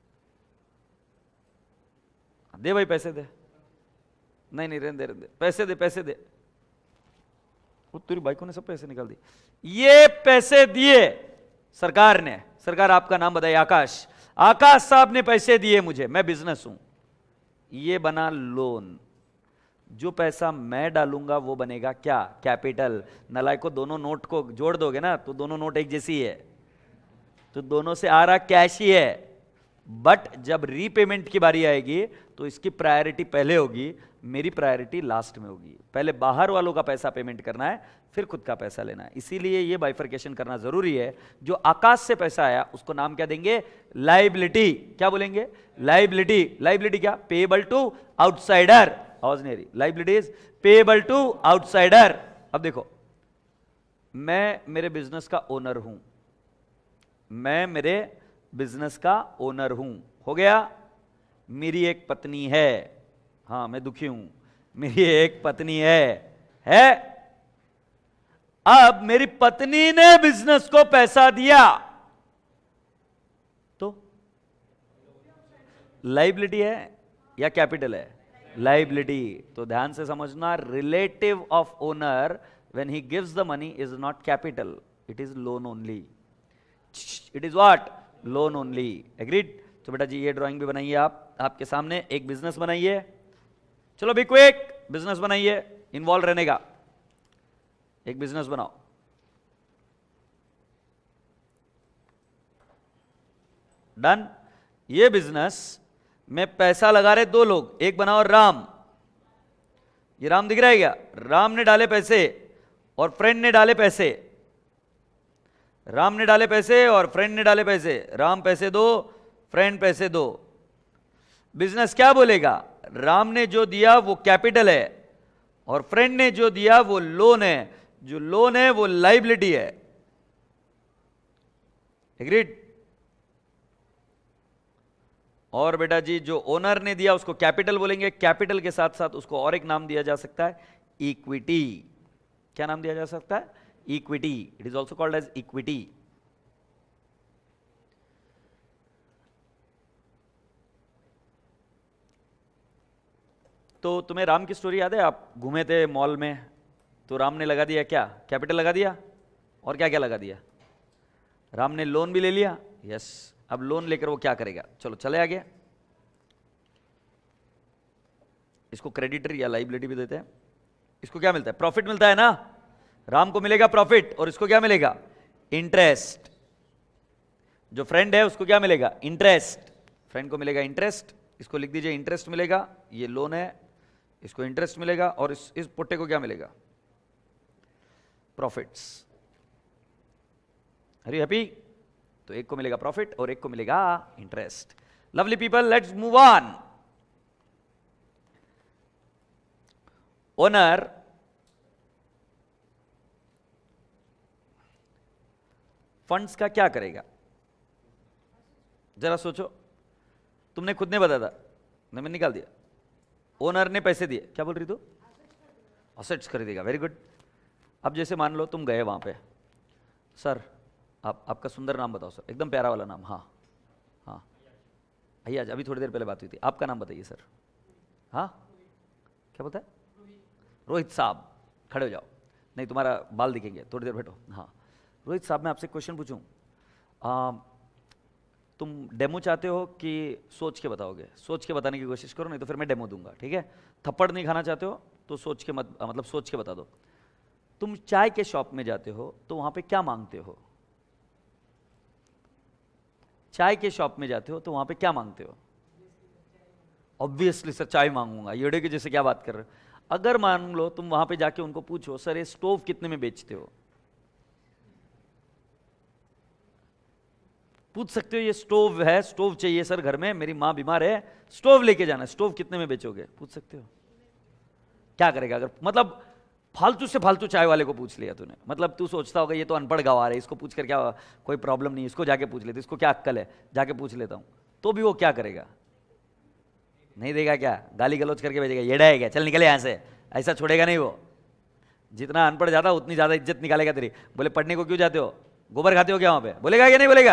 दे भाई पैसे दे। नहीं नहीं रहने दे, पैसे दे, पैसे दे। वो तेरी बाइकों ने सब पैसे निकाल दिए। ये पैसे दिए सरकार ने। सरकार आपका नाम बताइए? आकाश। आकाश साहब ने पैसे दिए मुझे, मैं बिजनेस हूं। ये बना लोन। जो पैसा मैं डालूंगा वो बनेगा क्या? कैपिटल। नलायक को दोनों नोट को जोड़ दोगे ना तो दोनों नोट एक जैसी है, तो दोनों से आ रहा कैश ही है। बट जब रीपेमेंट की बारी आएगी तो इसकी प्रायोरिटी पहले होगी, मेरी प्रायोरिटी लास्ट में होगी। पहले बाहर वालों का पैसा पेमेंट करना है, फिर खुद का पैसा लेना है। इसीलिए ये बाइफर्केशन करना जरूरी है। जो आकाश से पैसा आया उसको नाम क्या देंगे? लाइबिलिटी। क्या बोलेंगे? लाइबिलिटी। लाइबिलिटी क्या? Payable to outsider. आवाज नहीं आ रही। Liability is payable to outsider. अब देखो, मैं मेरे बिजनेस का ओनर हूं, मैं मेरे बिजनेस का ओनर हूं, हो गया। मेरी एक पत्नी है, हाँ मैं दुखी हूं, मेरी एक पत्नी है। अब मेरी पत्नी ने बिजनेस को पैसा दिया तो लाइबिलिटी है या कैपिटल है? लाइबिलिटी। तो ध्यान से समझना, relative of owner when he gives the money is not capital, it is loan only. It is what? Loan only. Agreed? तो बेटा जी ये ड्राइंग भी बनाइए आप, आपके सामने एक बिजनेस बनाइए। चलो भी क्विक, बिजनेस बनाइए, इन्वॉल्व रहने का। एक बिजनेस बनाओ। डन। ये बिजनेस में पैसा लगा रहे दो लोग, एक बनाओ राम। ये राम दिख रहा है क्या? राम ने डाले पैसे और फ्रेंड ने डाले पैसे। राम ने डाले पैसे और फ्रेंड ने डाले पैसे। राम पैसे दो, फ्रेंड पैसे दो। बिजनेस क्या बोलेगा? राम ने जो दिया वो कैपिटल है और फ्रेंड ने जो दिया वो लोन है। जो लोन है वो लाइबिलिटी है। एग्रीड? और बेटा जी जो ओनर ने दिया उसको कैपिटल बोलेंगे। कैपिटल के साथ साथ उसको और एक नाम दिया जा सकता है, इक्विटी। क्या नाम दिया जा सकता है? Equity. It is also called as equity. तो तुम्हें राम की स्टोरी याद है? आप घूमे थे मॉल में तो राम ने लगा दिया क्या? कैपिटल लगा दिया। और क्या क्या लगा दिया? राम ने लोन भी ले लिया। यस। अब लोन लेकर वो क्या करेगा? चलो चले आगे। इसको क्रेडिटर या लाइबिलिटी भी देते हैं। इसको क्या मिलता है? प्रॉफिट मिलता है ना। राम को मिलेगा प्रॉफिट और इसको क्या मिलेगा? इंटरेस्ट। जो फ्रेंड है उसको क्या मिलेगा? इंटरेस्ट। फ्रेंड को मिलेगा इंटरेस्ट। इसको लिख दीजिए इंटरेस्ट मिलेगा। ये लोन है, इसको इंटरेस्ट मिलेगा। और इस पुट्टे को क्या मिलेगा? प्रॉफिट्स। अरे हैप्पी? तो एक को मिलेगा प्रॉफिट और एक को मिलेगा interest. Lovely people, let's move on. Owner funds का क्या करेगा? जरा सोचो। तुमने खुद ने बताया था, मैंने निकाल दिया। ओनर ने पैसे दिए, क्या बोल रही तू? असेट्स खरीदेगा। Very good. अब जैसे मान लो तुम गए वहां पे, सर आपका सुंदर नाम बताओ सर, एकदम प्यारा वाला नाम। हाँ हाँ आइए, आज अभी थोड़ी देर पहले बात हुई थी। आपका नाम बताइए सर। हाँ क्या बोलता है? रोहित साहब। खड़े हो जाओ, नहीं तुम्हारा बाल दिखेंगे, थोड़ी देर बैठो। हाँ रोहित साहब, मैं आपसे क्वेश्चन पूछूं? तुम डेमो चाहते हो कि सोच के बताओगे? सोच के बताने की कोशिश करो, नहीं तो फिर मैं डेमो दूंगा। ठीक है? थप्पड़ नहीं खाना चाहते हो तो सोच के मत, मतलब सोच के बता दो। तुम चाय के शॉप में जाते हो तो वहां पे क्या मांगते हो? चाय के शॉप में जाते हो तो वहां पे क्या मांगते हो? ऑब्वियसली सर चाय मांगूंगा, येड़े के जैसे क्या बात कर रहे हो? अगर मान लो तुम वहां पे जाके उनको पूछो सर ये स्टोव कितने में बेचते हो, पूछ सकते हो ये स्टोव है, स्टोव चाहिए सर घर में, मेरी माँ बीमार है, स्टोव लेके जाना, स्टोव कितने में बेचोगे? पूछ सकते हो। क्या करेगा अगर मतलब फालतू से फालतू चाय वाले को पूछ लिया तूने, मतलब तू सोचता होगा ये तो अनपढ़ गवार है, इसको पूछ कर क्या कोई प्रॉब्लम नहीं, इसको जाके पूछ लेते, इसको क्या अक्कल है, जाके पूछ लेता हूं, तो भी वो क्या करेगा? नहीं देगा क्या? गाली गलौज करके भेजेगा, येड़ा है क्या, चल निकले यहां से, ऐसा छोड़ेगा नहीं वो। जितना अनपढ़ जाता उतनी ज्यादा इज्जत निकालेगा तेरी। बोले पढ़ने को क्यों जाते हो, गोबर खाते हो क्या वहां पे, बोलेगा क्या नहीं बोलेगा?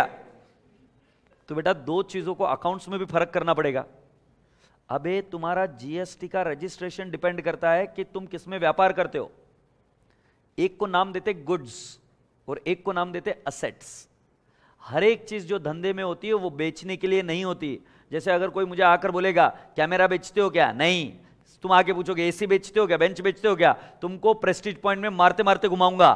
तो बेटा दो चीजों को अकाउंट्स में भी फर्क करना पड़ेगा। अबे तुम्हारा जीएसटी का रजिस्ट्रेशन डिपेंड करता है कि तुम किसमें व्यापार करते हो। एक को नाम देते गुड्स और एक को नाम देते असेट्स। हर एक चीज जो धंधे में होती है वो बेचने के लिए नहीं होती। जैसे अगर कोई मुझे आकर बोलेगा कैमरा बेचते हो क्या, नहीं, तुम आके पूछोगे एसी बेचते हो क्या, बेंच बेचते हो क्या, तुमको प्रेस्टीज पॉइंट में मारते मारते घुमाऊंगा।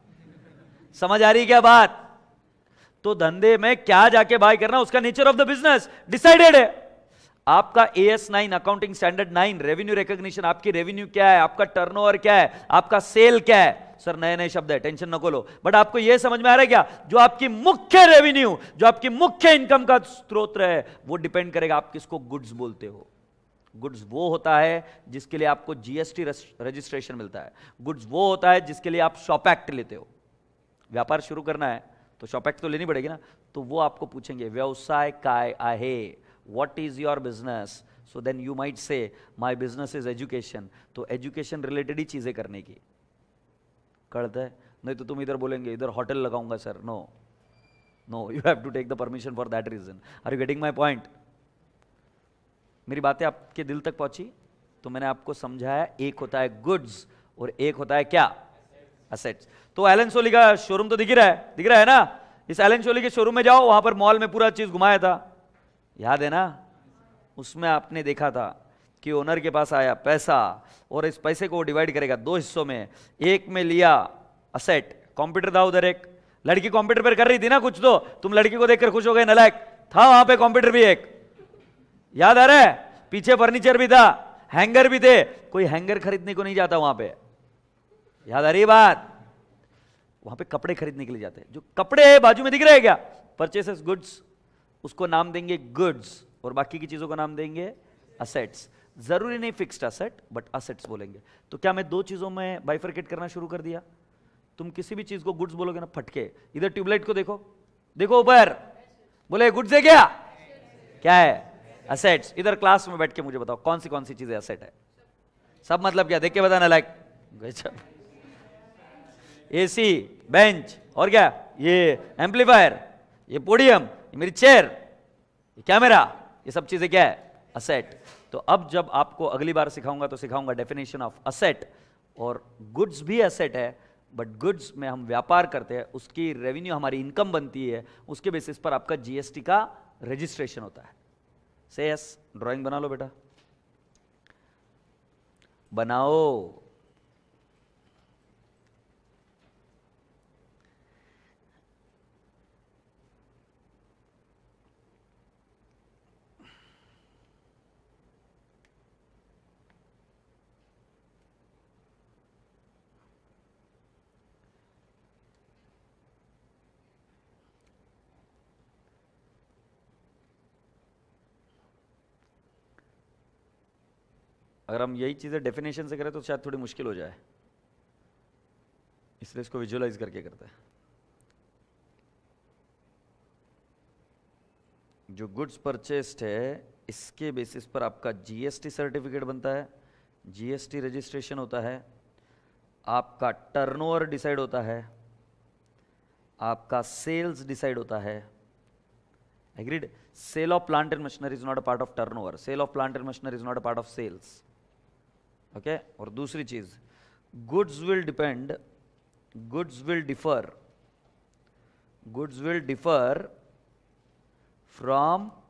समझ आ रही क्या बात? तो धंधे में क्या जाके बाय करना, उसका nature of the business decided है। आपका AS9 accounting standard 9 revenue recognition, आपकी रेवेन्यू क्या है, आपका टर्नओवर क्या है, आपका सेल क्या है। सर नए नए शब्द है, टेंशन नको लो, बट आपको यह समझ में आ रहा है क्या, जो आपकी मुख्य रेवेन्यू, जो आपकी मुख्य इनकम का स्रोत है, वो डिपेंड करेगा आप किसको गुड्स बोलते हो। गुड्स वो होता है जिसके लिए आपको जीएसटी रजिस्ट्रेशन मिलता है। गुड्स वो होता है जिसके लिए आप शॉप एक्ट लेते हो। व्यापार शुरू करना है तो शॉप एक्ट तो लेनी पड़ेगी ना, तो वो आपको पूछेंगे व्यवसाय काय आहे, what is your business. So then you might say my business is education, तो एजुकेशन रिलेटेड ही चीजें करने की, कळता है? नहीं तो तुम इधर बोलेंगे इधर होटल लगाऊंगा sir, no no, you have to take the permission for that reason. Are you getting my point? मेरी बातें आपके दिल तक पहुंची? तो मैंने आपको समझाया, एक होता है गुड्स और एक होता है क्या, असेट्स। तो एलन सोली का शोरूम तो दिख रहा है ना? इस एलन सोली के शोरूम में जाओ, वहां पर मॉल में पूरा चीज घुमाया था, याद है ना? उसमें आपने देखा था कि ओनर के पास आया पैसा और इस पैसे को डिवाइड करेगा दो हिस्सों में। एक में लिया असेट, कंप्यूटर था उधर, एक लड़की कंप्यूटर पर कर रही थी ना कुछ, तो तुम लड़की को देखकर खुश हो गए, नलायक था वहां पे कंप्यूटर भी एक, याद आ रहा है? पीछे फर्नीचर भी था, हैंगर भी थे, कोई हैंगर खरीदने को नहीं जाता वहां पे, याद आ रही है बात? वहां पे कपड़े खरीदने के लिए जाते हैं। जो कपड़े बाजू में दिख रहे हैं क्या, परचेसेस गुड्स, उसको नाम देंगे गुड्स और बाकी की चीजों का नाम देंगे असेट्स। जरूरी नहीं फिक्स्ड असेट, बट असेट्स बोलेंगे। तो क्या मैं दो चीजों में बाइफरकेट करना शुरू कर दिया? तुम किसी भी चीज को गुड्स बोलोगे ना, फटके। इधर ट्यूबलाइट को देखो, देखो ऊपर, बोले गुड्स है क्या, क्या है, असेट्स। इधर क्लास में बैठ के मुझे बताओ कौन सी चीजें असेट है? सब मतलब क्या, देख के बताना, लाइक एसी, बेंच, और क्या, ये एम्पलीफायर, ये पोडियम, ये मेरी चेयर, ये कैमरा, ये सब चीजें क्या है, असेट। तो अब जब आपको अगली बार सिखाऊंगा तो सिखाऊंगा डेफिनेशन ऑफ असेट। और गुड्स भी असेट है, बट गुड्स में हम व्यापार करते हैं, उसकी रेवेन्यू हमारी इनकम बनती है, उसके बेसिस पर आपका जीएसटी का रजिस्ट्रेशन होता है। से यस, ड्राइंग बना लो बेटा, बनाओ। अगर हम यही चीजें डेफिनेशन से करें तो शायद थोड़ी मुश्किल हो जाए, इसलिए इसको विजुअलाइज करके करते हैं। जो गुड्स परचेस्ड है, इसके बेसिस पर आपका जीएसटी सर्टिफिकेट बनता है, जीएसटी रजिस्ट्रेशन होता है, आपका टर्नओवर डिसाइड होता है, आपका सेल्स डिसाइड होता है। Agreed? Sale of plant and machinery is not a part of turnover, sale of plant and machinery is not a part of sales. Okay? और दूसरी चीज, goods will depend, goods will differ फ्रॉम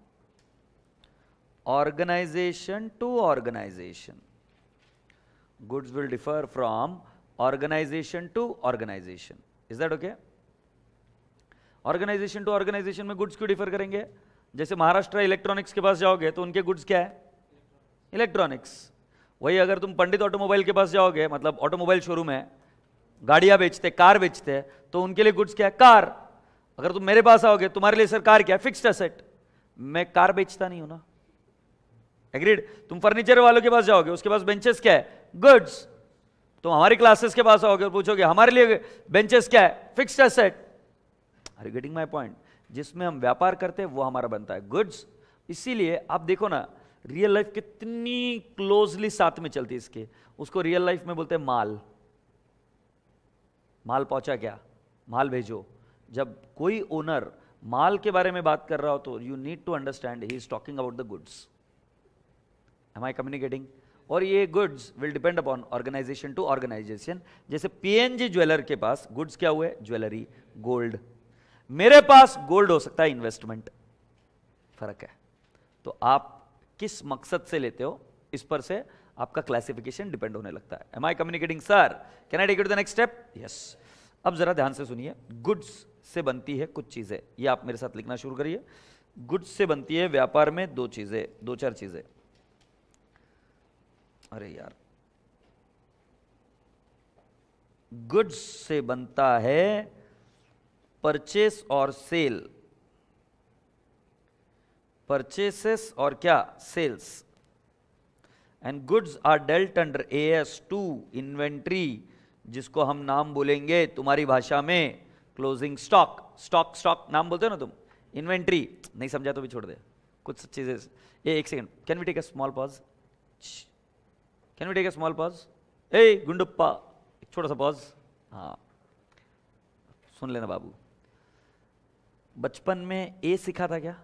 organization to organization. Goods will differ from organization to organization. Is that okay? Organization to organization में goods क्यों differ करेंगे? जैसे Maharashtra electronics के पास जाओगे तो उनके गुड्स क्या है? इलेक्ट्रॉनिक्स. वही अगर तुम पंडित ऑटोमोबाइल के पास जाओगे, मतलब ऑटोमोबाइल शोरूम है, गाड़ियां बेचते, कार बेचते, तो उनके लिए गुड्स क्या है? कार. अगर तुम मेरे पास आओगे, तुम्हारे लिए सर कार क्या है? Fixed asset. मैं कार बेचता नहीं हूं ना. एग्रीड? तुम फर्नीचर वालों के पास जाओगे, उसके पास बेंचेस क्या है? गुड्स. तुम हमारी क्लासेस के पास आओगे और पूछोगे हमारे लिए बेंचेस क्या है? Fixed asset. Are you getting my point? जिसमें हम व्यापार करते हैं वो हमारा बनता है गुड्स. इसीलिए आप देखो ना, रियल लाइफ कितनी क्लोजली साथ में चलती है इसके. उसको रियल लाइफ में बोलते हैं माल. माल पहुंचा क्या? माल भेजो. जब कोई ओनर माल के बारे में बात कर रहा हो तो you need to understand he is talking about the goods. Am I communicating? और ये goods will depend upon organization to organization. जैसे पीएनजी ज्वेलर के पास गुड्स क्या हुए? Jewellery, gold. मेरे पास गोल्ड हो सकता है इन्वेस्टमेंट. फर्क है. तो आप किस मकसद से लेते हो, इस पर से आपका क्लासिफिकेशन डिपेंड होने लगता है. Am I communicating sir? Can I take it to the next step? Yes. अब जरा ध्यान से सुनिए. गुड्स से बनती है कुछ चीजें, ये आप मेरे साथ लिखना शुरू करिए. गुड्स से बनती है व्यापार में दो चीजें, दो चार चीजें. अरे यार, गुड्स से बनता है परचेस और सेल. परचेसेस और क्या? Sales. And goods are dealt under AS2 inventory, जिसको हम नाम बोलेंगे तुम्हारी भाषा में क्लोजिंग स्टॉक. स्टॉक स्टॉक नाम बोलते हो ना तुम. इन्वेंट्री नहीं समझा तो भी छोड़ दे. कुछ चीजें एक second, can we take a small pause? Can we take a small pause? ए गुंडप्पा, एक छोटा सा पॉज. हाँ, सुन लेना बाबू. बचपन में ए सीखा था क्या?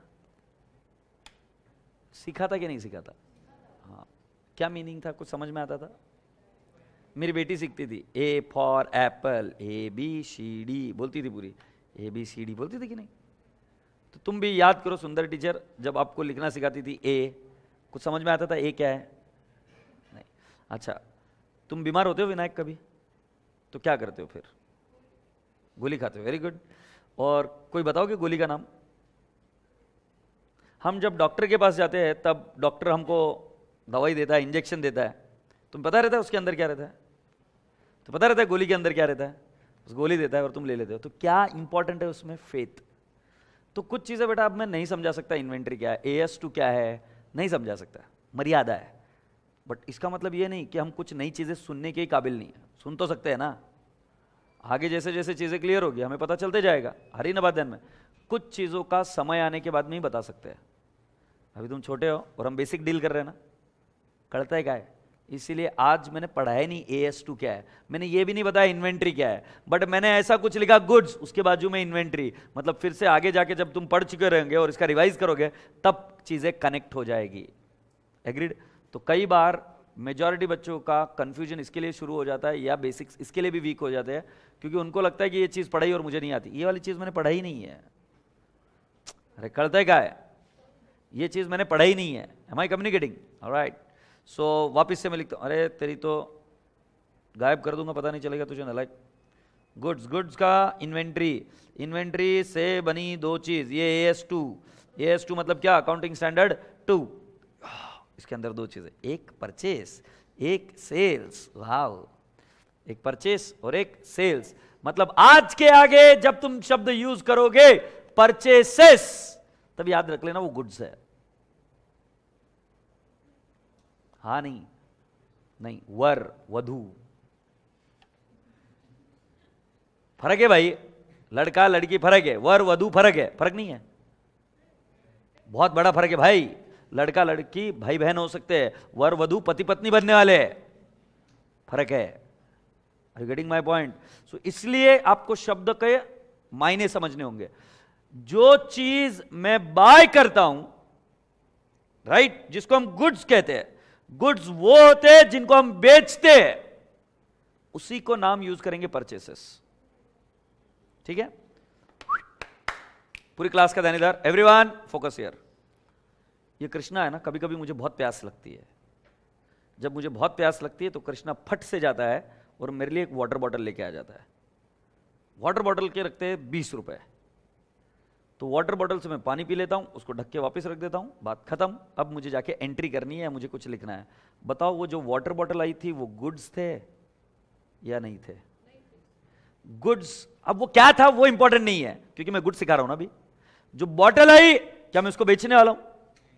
सीखा था कि नहीं सीखा था? हाँ. क्या मीनिंग था? कुछ समझ में आता था? मेरी बेटी सीखती थी. ए फॉर एप्पल, ABCD बोलती थी, पूरी ABCD बोलती थी कि नहीं? तो तुम भी याद करो, सुंदर टीचर जब आपको लिखना सिखाती थी ए, कुछ समझ में आता था ए क्या है? नहीं. अच्छा, तुम बीमार होते हो विनायक कभी? तो क्या करते हो फिर? गोली खाते हो. Very good. और कोई बताओगे गोली का नाम? हम जब डॉक्टर के पास जाते हैं तब डॉक्टर हमको दवाई देता है, इंजेक्शन देता है. तुम पता रहता है उसके अंदर क्या रहता है? तो पता रहता है गोली के अंदर क्या रहता है? उस गोली देता है और तुम ले लेते हो. तो क्या इंपॉर्टेंट है उसमें? फेथ. तो कुछ चीजें बेटा अब मैं नहीं समझा सकता. इन्वेंट्री क्या है, AS2 क्या है, नहीं समझा सकता. मर्यादा है. बट इसका मतलब ये नहीं कि हम कुछ नई चीजें सुनने के काबिल नहीं है. सुन तो सकते हैं ना. आगे जैसे जैसे चीजें क्लियर होगी हमें पता चलते जाएगा. हरी नबादन में कुछ चीजों का समय आने के बाद में ही बता सकते हैं. अभी तुम छोटे हो और हम बेसिक डील कर रहे हैं ना. कड़ता है क्या है? इसीलिए आज मैंने पढ़ाया नहीं AS2 क्या है. मैंने ये भी नहीं बताया इन्वेंट्री क्या है, बट मैंने ऐसा कुछ लिखा गुड्स, उसके बाजू में इन्वेंट्री. मतलब फिर से आगे जाके जब तुम पढ़ चुके रहेंगे और इसका रिवाइज करोगे तब चीजें कनेक्ट हो जाएगी. एग्रीड? तो कई बार मेजॉरिटी बच्चों का कंफ्यूजन इसके लिए शुरू हो जाता है, या बेसिक्स इसके लिए भी वीक हो जाते हैं, क्योंकि उनको लगता है कि ये चीज पढ़ाई और मुझे नहीं आती. ये वाली चीज मैंने पढ़ाई नहीं है. अरे करता है क्या है? ये चीज मैंने पढ़ाई नहीं है. Am I communicating? Alright. So वापिस से मैं लिखता हूं. अरे तेरी तो गायब कर दूंगा, पता नहीं चलेगा तुझे नालायक. गुड्स, गुड्स का इन्वेंट्री. इन्वेंट्री से बनी दो चीज, ये AS2 मतलब क्या? Accounting standard 2. इसके अंदर दो चीजें, एक परचेस, एक सेल्स. वाव. एक परचेस और एक सेल्स. मतलब आज के आगे जब तुम शब्द यूज करोगे परचेसेस, तब याद रख लेना वो गुड्स है. हाँ नहीं? नहीं. वर, वधू. फर्क है भाई. लड़का लड़की फर्क है, वर वधू फर्क है. फर्क नहीं है? बहुत बड़ा फर्क है भाई. लड़का लड़की भाई बहन हो सकते हैं, वर वधू पति पत्नी बनने वाले. फर्क है. Are you getting my point? So इसलिए आपको शब्द के मायने समझने होंगे. जो चीज मैं बाय करता हूं, राइट, जिसको हम गुड्स कहते हैं, गुड्स वो होते हैं जिनको हम बेचते हैं, उसी को नाम यूज करेंगे परचेसेस. ठीक है? पूरी क्लास का ध्यान, एवरीवन फोकस हियर. ये कृष्णा है ना, कभी कभी मुझे बहुत प्यास लगती है. जब मुझे बहुत प्यास लगती है तो कृष्णा फट से जाता है और मेरे लिए एक वाटर बॉटल लेके आ जाता है। वाटर बॉटल के रखते हैं 20 रुपए, तो वाटर बॉटल से मैं पानी पी लेता हूं, उसको ढक के वापस रख देता हूं, बात खत्म। अब मुझे जाके एंट्री करनी है, मुझे कुछ लिखना है। बताओ वो जो वाटर बॉटल आई थी वो गुड्स थे या नहीं थे? गुड्स। अब वो क्या था वो इंपॉर्टेंट नहीं है, क्योंकि मैं गुड्स सिखा रहा हूं ना अभी। जो बॉटल आई, क्या मैं उसको बेचने वाला हूं?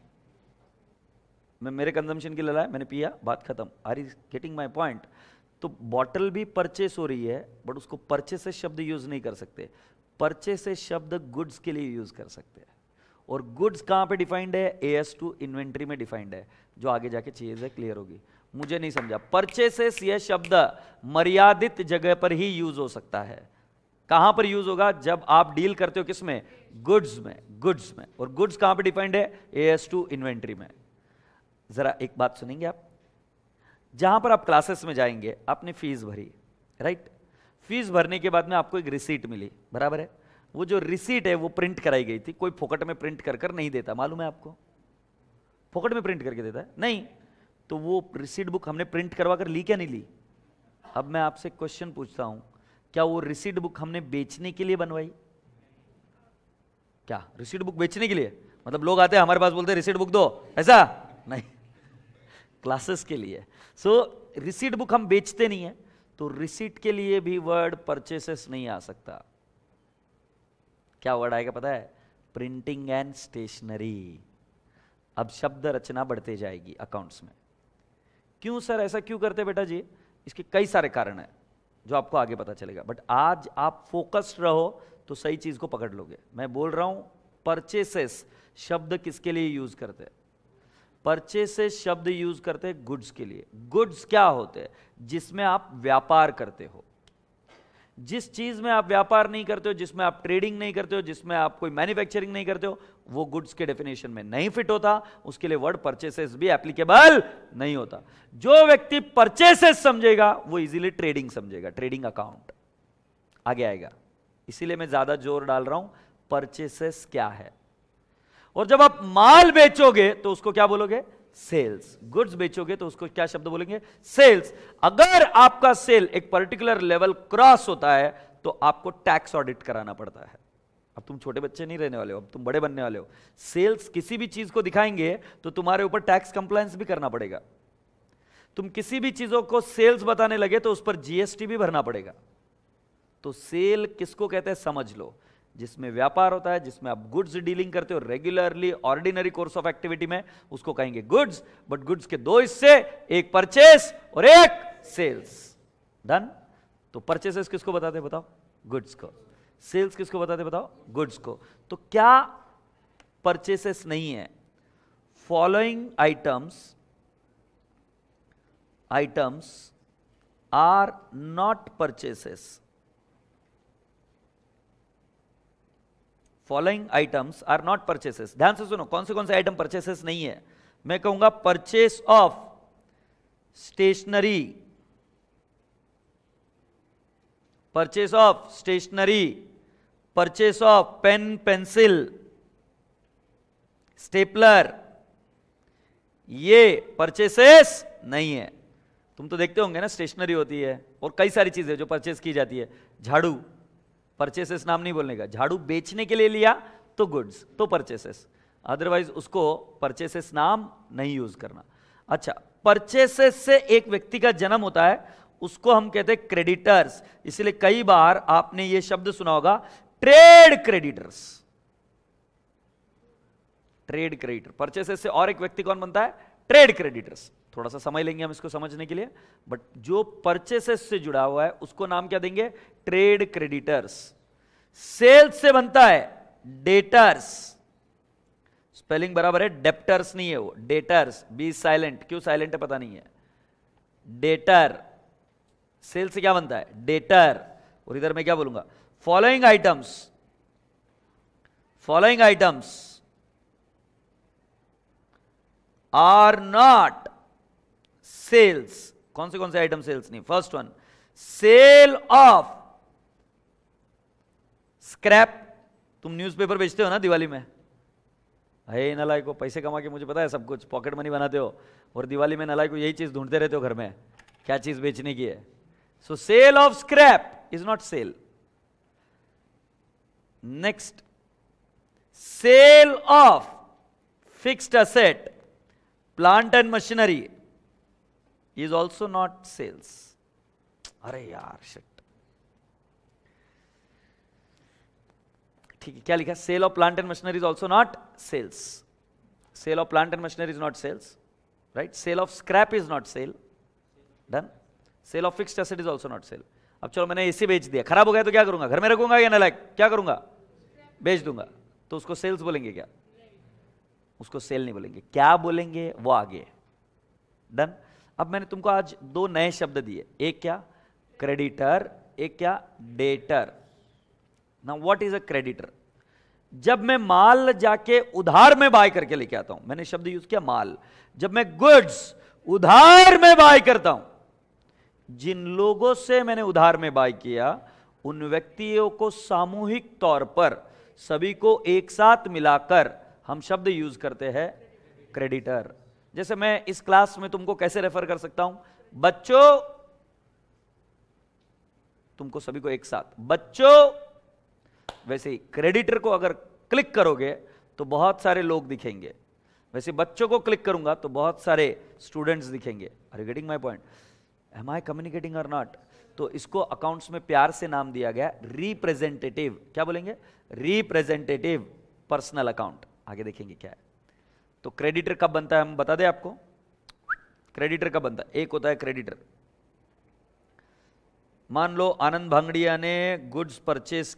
मैं मेरे कंजम्पशन के लिए लाया, मैंने पिया, बात खत्म। Are you getting my point? तो बॉटल भी परचेस हो रही है, बट उसको परचेस से शब्द यूज नहीं कर सकते। परचेस से शब्द गुड्स के लिए यूज कर सकते हैं। और गुड्स कहां पे डिफाइंड है? AS2 इन्वेंट्री में डिफाइंड है, जो आगे जाके चीजें क्लियर होगी। मुझे नहीं समझा। परचेसेस यह शब्द मर्यादित जगह पर ही यूज हो सकता है। कहां पर यूज होगा? जब आप डील करते हो किसमें? गुड्स में। गुड्स में। और गुड्स कहां पे डिफाइंड है? AS2 इन्वेंट्री में। जरा एक बात सुनेंगे आप? जहां पर आप क्लासेस में जाएंगे, आपने फीस भरी, राइट? फीस भरने के बाद में आपको एक रिसीट मिली, बराबर है? वो जो रिसीट है वो प्रिंट कराई गई थी। कोई फोकट में प्रिंट कर कर नहीं देता, मालूम है आपको? फोकट में प्रिंट करके देता है नहीं। तो वो रिसीट बुक हमने प्रिंट करवा कर ली क्या नहीं ली? अब मैं आपसे क्वेश्चन पूछता हूं, क्या वो रिसीट बुक हमने बेचने के लिए बनवाई? क्या रिसीट बुक बेचने के लिए? मतलब लोग आते हैं हमारे पास, बोलते हैं रिसीट बुक दो, ऐसा नहीं, क्लासेस के लिए। सो रिसीट बुक हम बेचते नहीं है, तो रिसीट के लिए भी वर्ड परचेसेस नहीं आ सकता। क्या वर्ड आएगा पता है? Printing and stationery. अब शब्द रचना बढ़ते जाएगी अकाउंट्स में। क्यों सर ऐसा क्यों करते बेटा जी? इसके कई सारे कारण हैं जो आपको आगे पता चलेगा, बट आज आप फोकस्ड रहो तो सही चीज को पकड़ लोगे। मैं बोल रहा हूं परचेसेस शब्द किसके लिए यूज करते हैं? परचेसेस शब्द यूज करते हैं गुड्स के लिए। गुड्स क्या होते हैं? जिसमें आप व्यापार करते हो। जिस चीज में आप व्यापार नहीं करते हो, जिसमें आप ट्रेडिंग नहीं करते हो, जिसमें आप कोई मैन्युफैक्चरिंग नहीं करते हो, वो गुड्स के डेफिनेशन में नहीं फिट होता। उसके लिए वर्ड परचेसेस भी एप्लीकेबल नहीं होता। जो व्यक्ति परचेसेस समझेगा वो इजीली ट्रेडिंग समझेगा, ट्रेडिंग अकाउंट आगे आएगा। इसीलिए मैं ज्यादा जोर डाल रहा हूं परचेसेस क्या है। और जब आप माल बेचोगे तो उसको क्या बोलोगे? सेल्स। गुड्स बेचोगे तो उसको क्या शब्द बोलेंगे? सेल्स। अगर आपका सेल एक पर्टिकुलर लेवल क्रॉस होता है तो आपको टैक्स ऑडिट कराना पड़ता है। अब तुम छोटे बच्चे नहीं रहने वाले हो, अब तुम बड़े बनने वाले हो। सेल्स किसी भी चीज को दिखाएंगे तो तुम्हारे ऊपर टैक्स कंप्लायंस भी करना पड़ेगा। तुम किसी भी चीजों को सेल्स बताने लगे तो उस पर GST भी भरना पड़ेगा। तो सेल किसको कहते हैं समझ लो? जिसमें व्यापार होता है, जिसमें आप गुड्स डीलिंग करते हो regularly ordinary course of activity में, उसको कहेंगे गुड्स। बट गुड्स के दो हिस्से, एक परचेस और एक सेल्स। डन? तो परचेसेस किसको बताते हैं बताओ? गुड्स को। सेल्स किसको बताते हैं बताओ? गुड्स को। तो क्या परचेसेस नहीं है? Following items are not purchases. Following items are not purchases. ध्यान से सुनो, कौन से आइटम परचेसेस नहीं है? मैं कहूंगा purchase of stationery, purchase of stationery, purchase of pen pencil stapler, ये परचेसेस नहीं है। तुम तो देखते होंगे ना, स्टेशनरी होती है और कई सारी चीजें जो परचेस की जाती है। झाड़ू, परचेसेस नाम नहीं बोलने का। झाड़ू बेचने के लिए लिया तो गुड्स, तो परचेसेस, अदरवाइज उसको परचेसेस नाम नहीं यूज करना। अच्छा, परचेसेस से एक व्यक्ति का जन्म होता है, उसको हम कहते हैं क्रेडिटर्स। इसलिए कई बार आपने ये शब्द सुना होगा, trade creditors. Trade creditor, purchases से और एक व्यक्ति कौन बनता है? Trade creditors. थोड़ा सा समय लेंगे हम इसको समझने के लिए, बट जो परचेसेस से जुड़ा हुआ है उसको नाम क्या देंगे? Trade creditors. सेल्स से बनता है डेटर्स। स्पेलिंग बराबर है, डेप्टर्स नहीं है वो, डेटर्स। बी साइलेंट, क्यों साइलेंट है पता नहीं है। डेटर। सेल्स से क्या बनता है? डेटर। और इधर मैं क्या बोलूंगा? Following items are not sales. कौन से आइटम सेल्स नहीं? First one, sale of scrap. तुम न्यूज़पेपर बेचते हो ना दिवाली में? हे नलायक को, पैसे कमा के मुझे पता है सब कुछ, पॉकेट मनी बनाते हो और दिवाली में नलायक को यही चीज ढूंढते रहते हो घर में, क्या चीज बेचने की है। So sale of scrap is not sale. Next, sale of fixed asset, plant and machinery is also not sales. अरे यार shit. ठीक है, क्या लिखा? Sale of plant and machinery is also not sales. Sale of plant and machinery is not sales, right? Sale of scrap is not sale. Done. Sale of fixed asset is also not sale. अब चलो मैंने AC बेच दिया, खराब हो गया तो क्या करूंगा? घर में रखूंगा या नालायक? क्या करूंगा? बेच दूंगा। तो उसको सेल्स बोलेंगे क्या? उसको सेल नहीं बोलेंगे। क्या बोलेंगे वो आगे। डन। अब मैंने तुमको आज दो नए शब्द दिए, एक क्या? क्रेडिटर, एक क्या? Debtor. Now what is a creditor? जब मैं माल जाके उधार में बाय करके लेके आता हूं, मैंने शब्द यूज किया माल। जब मैं गुड्स उधार में बाय करता हूं, जिन लोगों से मैंने उधार में बाय किया उन व्यक्तियों को सामूहिक तौर पर सभी को एक साथ मिलाकर हम शब्द यूज करते हैं क्रेडिटर। जैसे मैं इस क्लास में तुमको कैसे रेफर कर सकता हूं? बच्चों, तुमको सभी को एक साथ बच्चों। वैसे ही क्रेडिटर को अगर क्लिक करोगे तो बहुत सारे लोग दिखेंगे, वैसे बच्चों को क्लिक करूंगा तो बहुत सारे स्टूडेंट्स दिखेंगे। Are you getting my point? Am I communicating और नॉट? तो इसको अकाउंट्स में प्यार से नाम दिया गया रिप्रेजेंटेटिव। क्या बोलेंगे? Representative personal account. आगे देखेंगे क्या है। तो क्रेडिटर कब बनता है हम बता दें आपको। क्रेडिटर कब बनता है? एक होता है क्रेडिटर, मान लो आनंद भांगड़िया ने गुड्स परचेस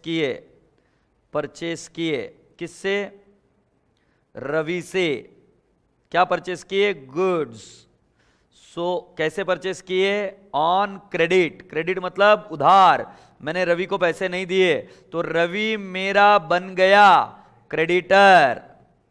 किए किससे? रवि से। क्या परचेस किए? गुड्स। सो कैसे परचेस किए? On credit. क्रेडिट मतलब उधार। मैंने रवि को पैसे नहीं दिए तो रवि मेरा बन गया क्रेडिटर।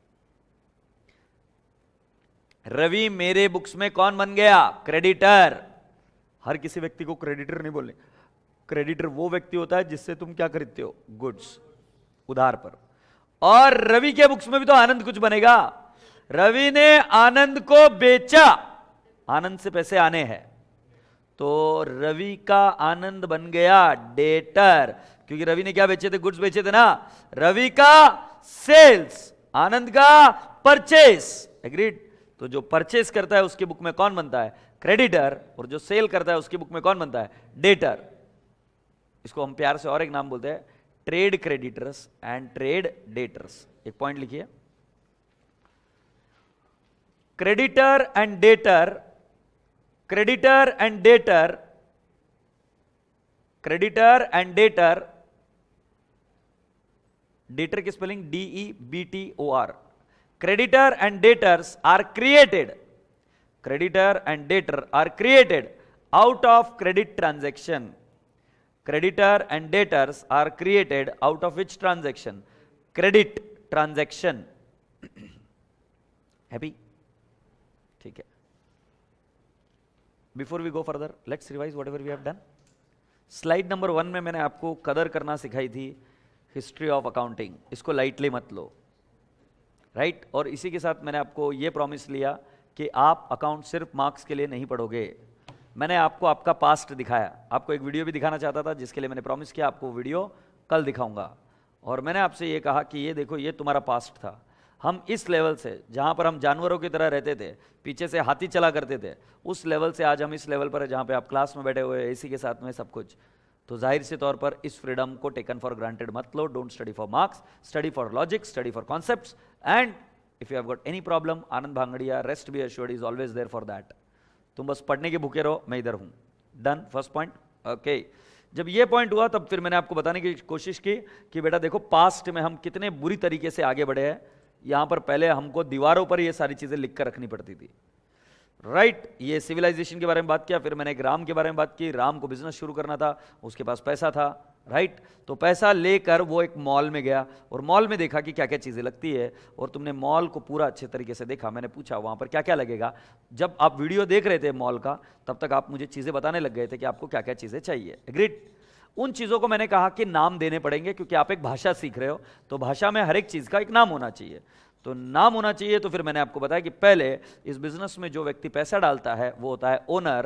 रवि मेरे बुक्स में कौन बन गया? क्रेडिटर। हर किसी व्यक्ति को क्रेडिटर नहीं बोलने। क्रेडिटर वो व्यक्ति होता है जिससे तुम क्या खरीदते हो? गुड्स, उधार पर। और रवि के बुक्स में भी तो आनंद कुछ बनेगा। रवि ने आनंद को बेचा, आनंद से पैसे आने हैं, तो रवि का आनंद बन गया डेटर, क्योंकि रवि ने क्या बेचे थे? गुड्स बेचे थे ना। रवि का सेल्स, आनंद का परचेस। एग्रीड? तो जो परचेस करता है उसकी बुक में कौन बनता है? क्रेडिटर। और जो सेल करता है उसकी बुक में कौन बनता है? डेटर। इसको हम प्यार से और एक नाम बोलते हैं trade creditors and trade debtors. एक पॉइंट लिखिए, creditor and debtor, creditor and debtor, creditor and debtor. Debtor की spelling DEBTOR। Creditor and debtors are created. Creditor and debtor are created out of credit transaction. Creditor and debtors are created out of which transaction? Credit transaction. Happy? ठीक है. Before we go further, let's revise whatever we have done. Slide number 1 में मैंने आपको कदर करना सिखाई थी, history of accounting. इसको लाइटली मत लो, राइट? और इसी के साथ मैंने आपको ये प्रॉमिस लिया कि आप अकाउंट सिर्फ मार्क्स के लिए नहीं पढ़ोगे। मैंने आपको आपका पास्ट दिखाया, आपको एक वीडियो भी दिखाना चाहता था जिसके लिए मैंने प्रॉमिस किया आपको वीडियो कल दिखाऊंगा। और मैंने आपसे ये कहा कि ये देखो, ये तुम्हारा पास्ट था। हम इस लेवल से, जहाँ पर हम जानवरों की तरह रहते थे, पीछे से हाथी चला करते थे, उस लेवल से आज हम इस लेवल पर है जहाँ पे आप क्लास में बैठे हुए एसी के साथ में सब कुछ। तो जाहिर से तौर पर इस फ्रीडम को टेकन फॉर ग्रांटेड मत लो। Don't study for marks, study for logic, study for concepts. And if you have got any problem, Anand Bhangadia, rest be assured, is always there for that. तुम बस पढ़ने के भूखे रहो, मैं इधर हूं। डन? First point. ओके, जब ये पॉइंट हुआ तब फिर मैंने आपको बताने की कोशिश की कि बेटा देखो पास्ट में हम कितने बुरी तरीके से आगे बढ़े हैं। यहां पर पहले हमको दीवारों पर ये सारी चीजें लिख कर रखनी पड़ती थी, राइट? ये सिविलाइजेशन के बारे में बात किया, फिर मैंने एक राम के बारे में बात की। राम को बिजनेस शुरू करना था, उसके पास पैसा था, राइट? तो पैसा लेकर वो एक मॉल में गया और मॉल में देखा कि क्या क्या चीजें लगती है। और तुमने मॉल को पूरा अच्छे तरीके से देखा। मैंने पूछा वहां पर क्या क्या लगेगा। जब आप वीडियो देख रहे थे मॉल का, तब तक आप मुझे चीजें बताने लग गए थे कि आपको क्या क्या चीजें चाहिए। एग्रीड? उन चीजों को मैंने कहा कि नाम देने पड़ेंगे, क्योंकि आप एक भाषा सीख रहे हो, तो भाषा में हर एक चीज का एक नाम होना चाहिए। तो नाम होना चाहिए। तो फिर मैंने आपको बताया कि पहले इस बिजनेस में जो व्यक्ति पैसा डालता है वो होता है ओनर,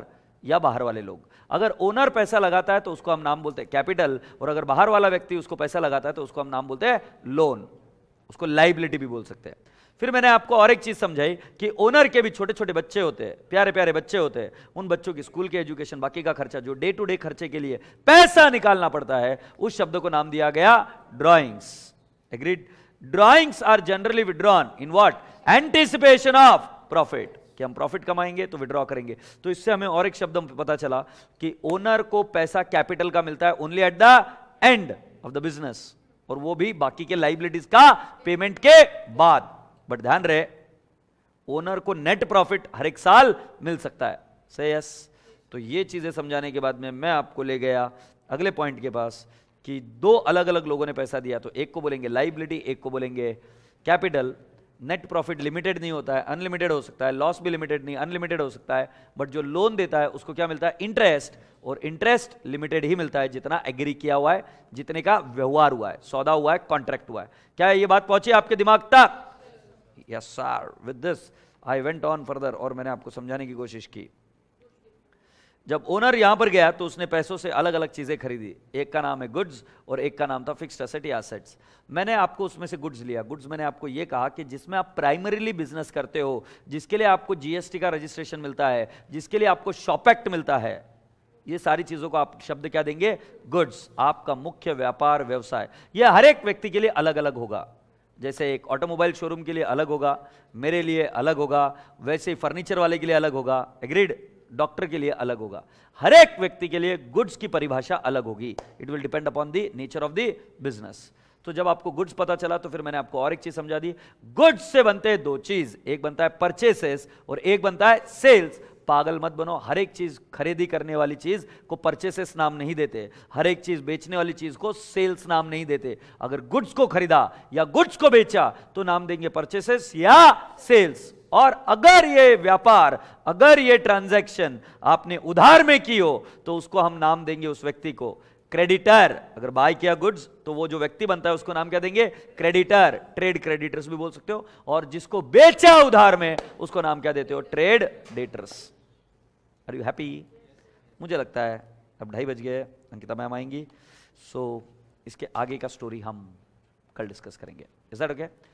या बाहर वाले लोग। अगर ओनर पैसा लगाता है तो उसको हम नाम बोलते हैं कैपिटल, और अगर बाहर वाला व्यक्ति उसको पैसा लगाता है तो उसको हम नाम बोलते हैं लोन, उसको लाइबिलिटी भी बोल सकते हैं। फिर मैंने आपको और एक चीज समझाई कि ओनर के भी छोटे छोटे बच्चे होते हैं, प्यारे प्यारे बच्चे होते हैं, उन बच्चों की स्कूल के एजुकेशन, बाकी का खर्चा, जो डे टू डे खर्चे के लिए पैसा निकालना पड़ता है, उस शब्द को नाम दिया गया drawings. Agreed? Drawings are generally withdrawn in what? Anticipation of profit, कि हम प्रॉफिट कमाएंगे तो विड्रॉ करेंगे। तो इससे हमें और एक शब्द पता चला कि ओनर को पैसा कैपिटल का मिलता है only at the end of the business, और वो भी बाकी के लाइबिलिटीज का पेमेंट के बाद। बट ध्यान रहे, ओनर को नेट प्रॉफिट हर एक साल मिल सकता है। से यस। तो ये चीजें समझाने के बाद में मैं आपको ले गया अगले पॉइंट के पास कि दो अलग अलग लोगों ने पैसा दिया, तो एक को बोलेंगे लाइबिलिटी, एक को बोलेंगे कैपिटल। नेट प्रॉफिट लिमिटेड नहीं होता है, अनलिमिटेड हो सकता है, लॉस भी लिमिटेड नहीं, अनलिमिटेड हो सकता है। बट जो लोन देता है उसको क्या मिलता है? इंटरेस्ट, और इंटरेस्ट लिमिटेड ही मिलता है जितना एग्री किया हुआ है, जितने का व्यवहार हुआ है, सौदा हुआ है, कॉन्ट्रैक्ट हुआ है। क्या ये बात पहुंची आपके दिमाग तक? Yes sir. With this I went on further, और मैंने आपको समझाने की कोशिश की। जब ओनर यहां पर गया तो उसने पैसों से अलग अलग चीजें खरीदी, एक का नाम है गुड्स और एक का नाम था फिक्स्ड एसेट या एसेट्स। मैंने आपको उसमें से गुड्स लिया। गुड्स मैंने आपको यह कहा कि जिसमें आप प्राइमरीली बिजनेस करते हो, जिसके लिए आपको जीएसटी का रजिस्ट्रेशन मिलता है, जिसके लिए आपको शॉप एक्ट मिलता है, ये सारी चीजों को आप शब्द क्या देंगे? गुड्स। आपका मुख्य व्यापार व्यवसाय, यह हर एक व्यक्ति के लिए अलग अलग होगा। जैसे एक ऑटोमोबाइल शोरूम के लिए अलग होगा, मेरे लिए अलग होगा, वैसे ही फर्नीचर वाले के लिए अलग होगा, एग्रीड? डॉक्टर के लिए अलग होगा। हर एक व्यक्ति के लिए गुड्स की परिभाषा अलग होगी। It will depend upon the nature of the business. तो जब आपको गुड्स पता चला तो फिर मैंने आपको और एक चीज समझा दी। गुड्स से बनते हैं दो चीज, एक बनता है परचेसेस और एक बनता है सेल्स। पागल मत बनो, हर एक चीज खरीदी करने वाली चीज को परचेसेस नाम नहीं देते, हर एक चीज बेचने वाली चीज को सेल्स नाम नहीं देते। अगर गुड्स को खरीदा या गुड्स को बेचा तो नाम देंगे परचेसेस या सेल्स। और अगर ये व्यापार, अगर ये ट्रांजैक्शन आपने उधार में की हो तो उसको हम नाम देंगे उस व्यक्ति को क्रेडिटर। अगर बाय किया गुड्स तो वो जो व्यक्ति बनता है उसको नाम क्या देंगे? क्रेडिटर। ट्रेड क्रेडिटर्स भी बोल सकते हो। और जिसको बेचा उधार में उसको नाम क्या देते हो? Trade debtors. Are you happy? मुझे लगता है अब 2:30 बज गए, अंकिता मैम आएंगी, सो इसके आगे का स्टोरी हम कल डिस्कस करेंगे। Is that okay?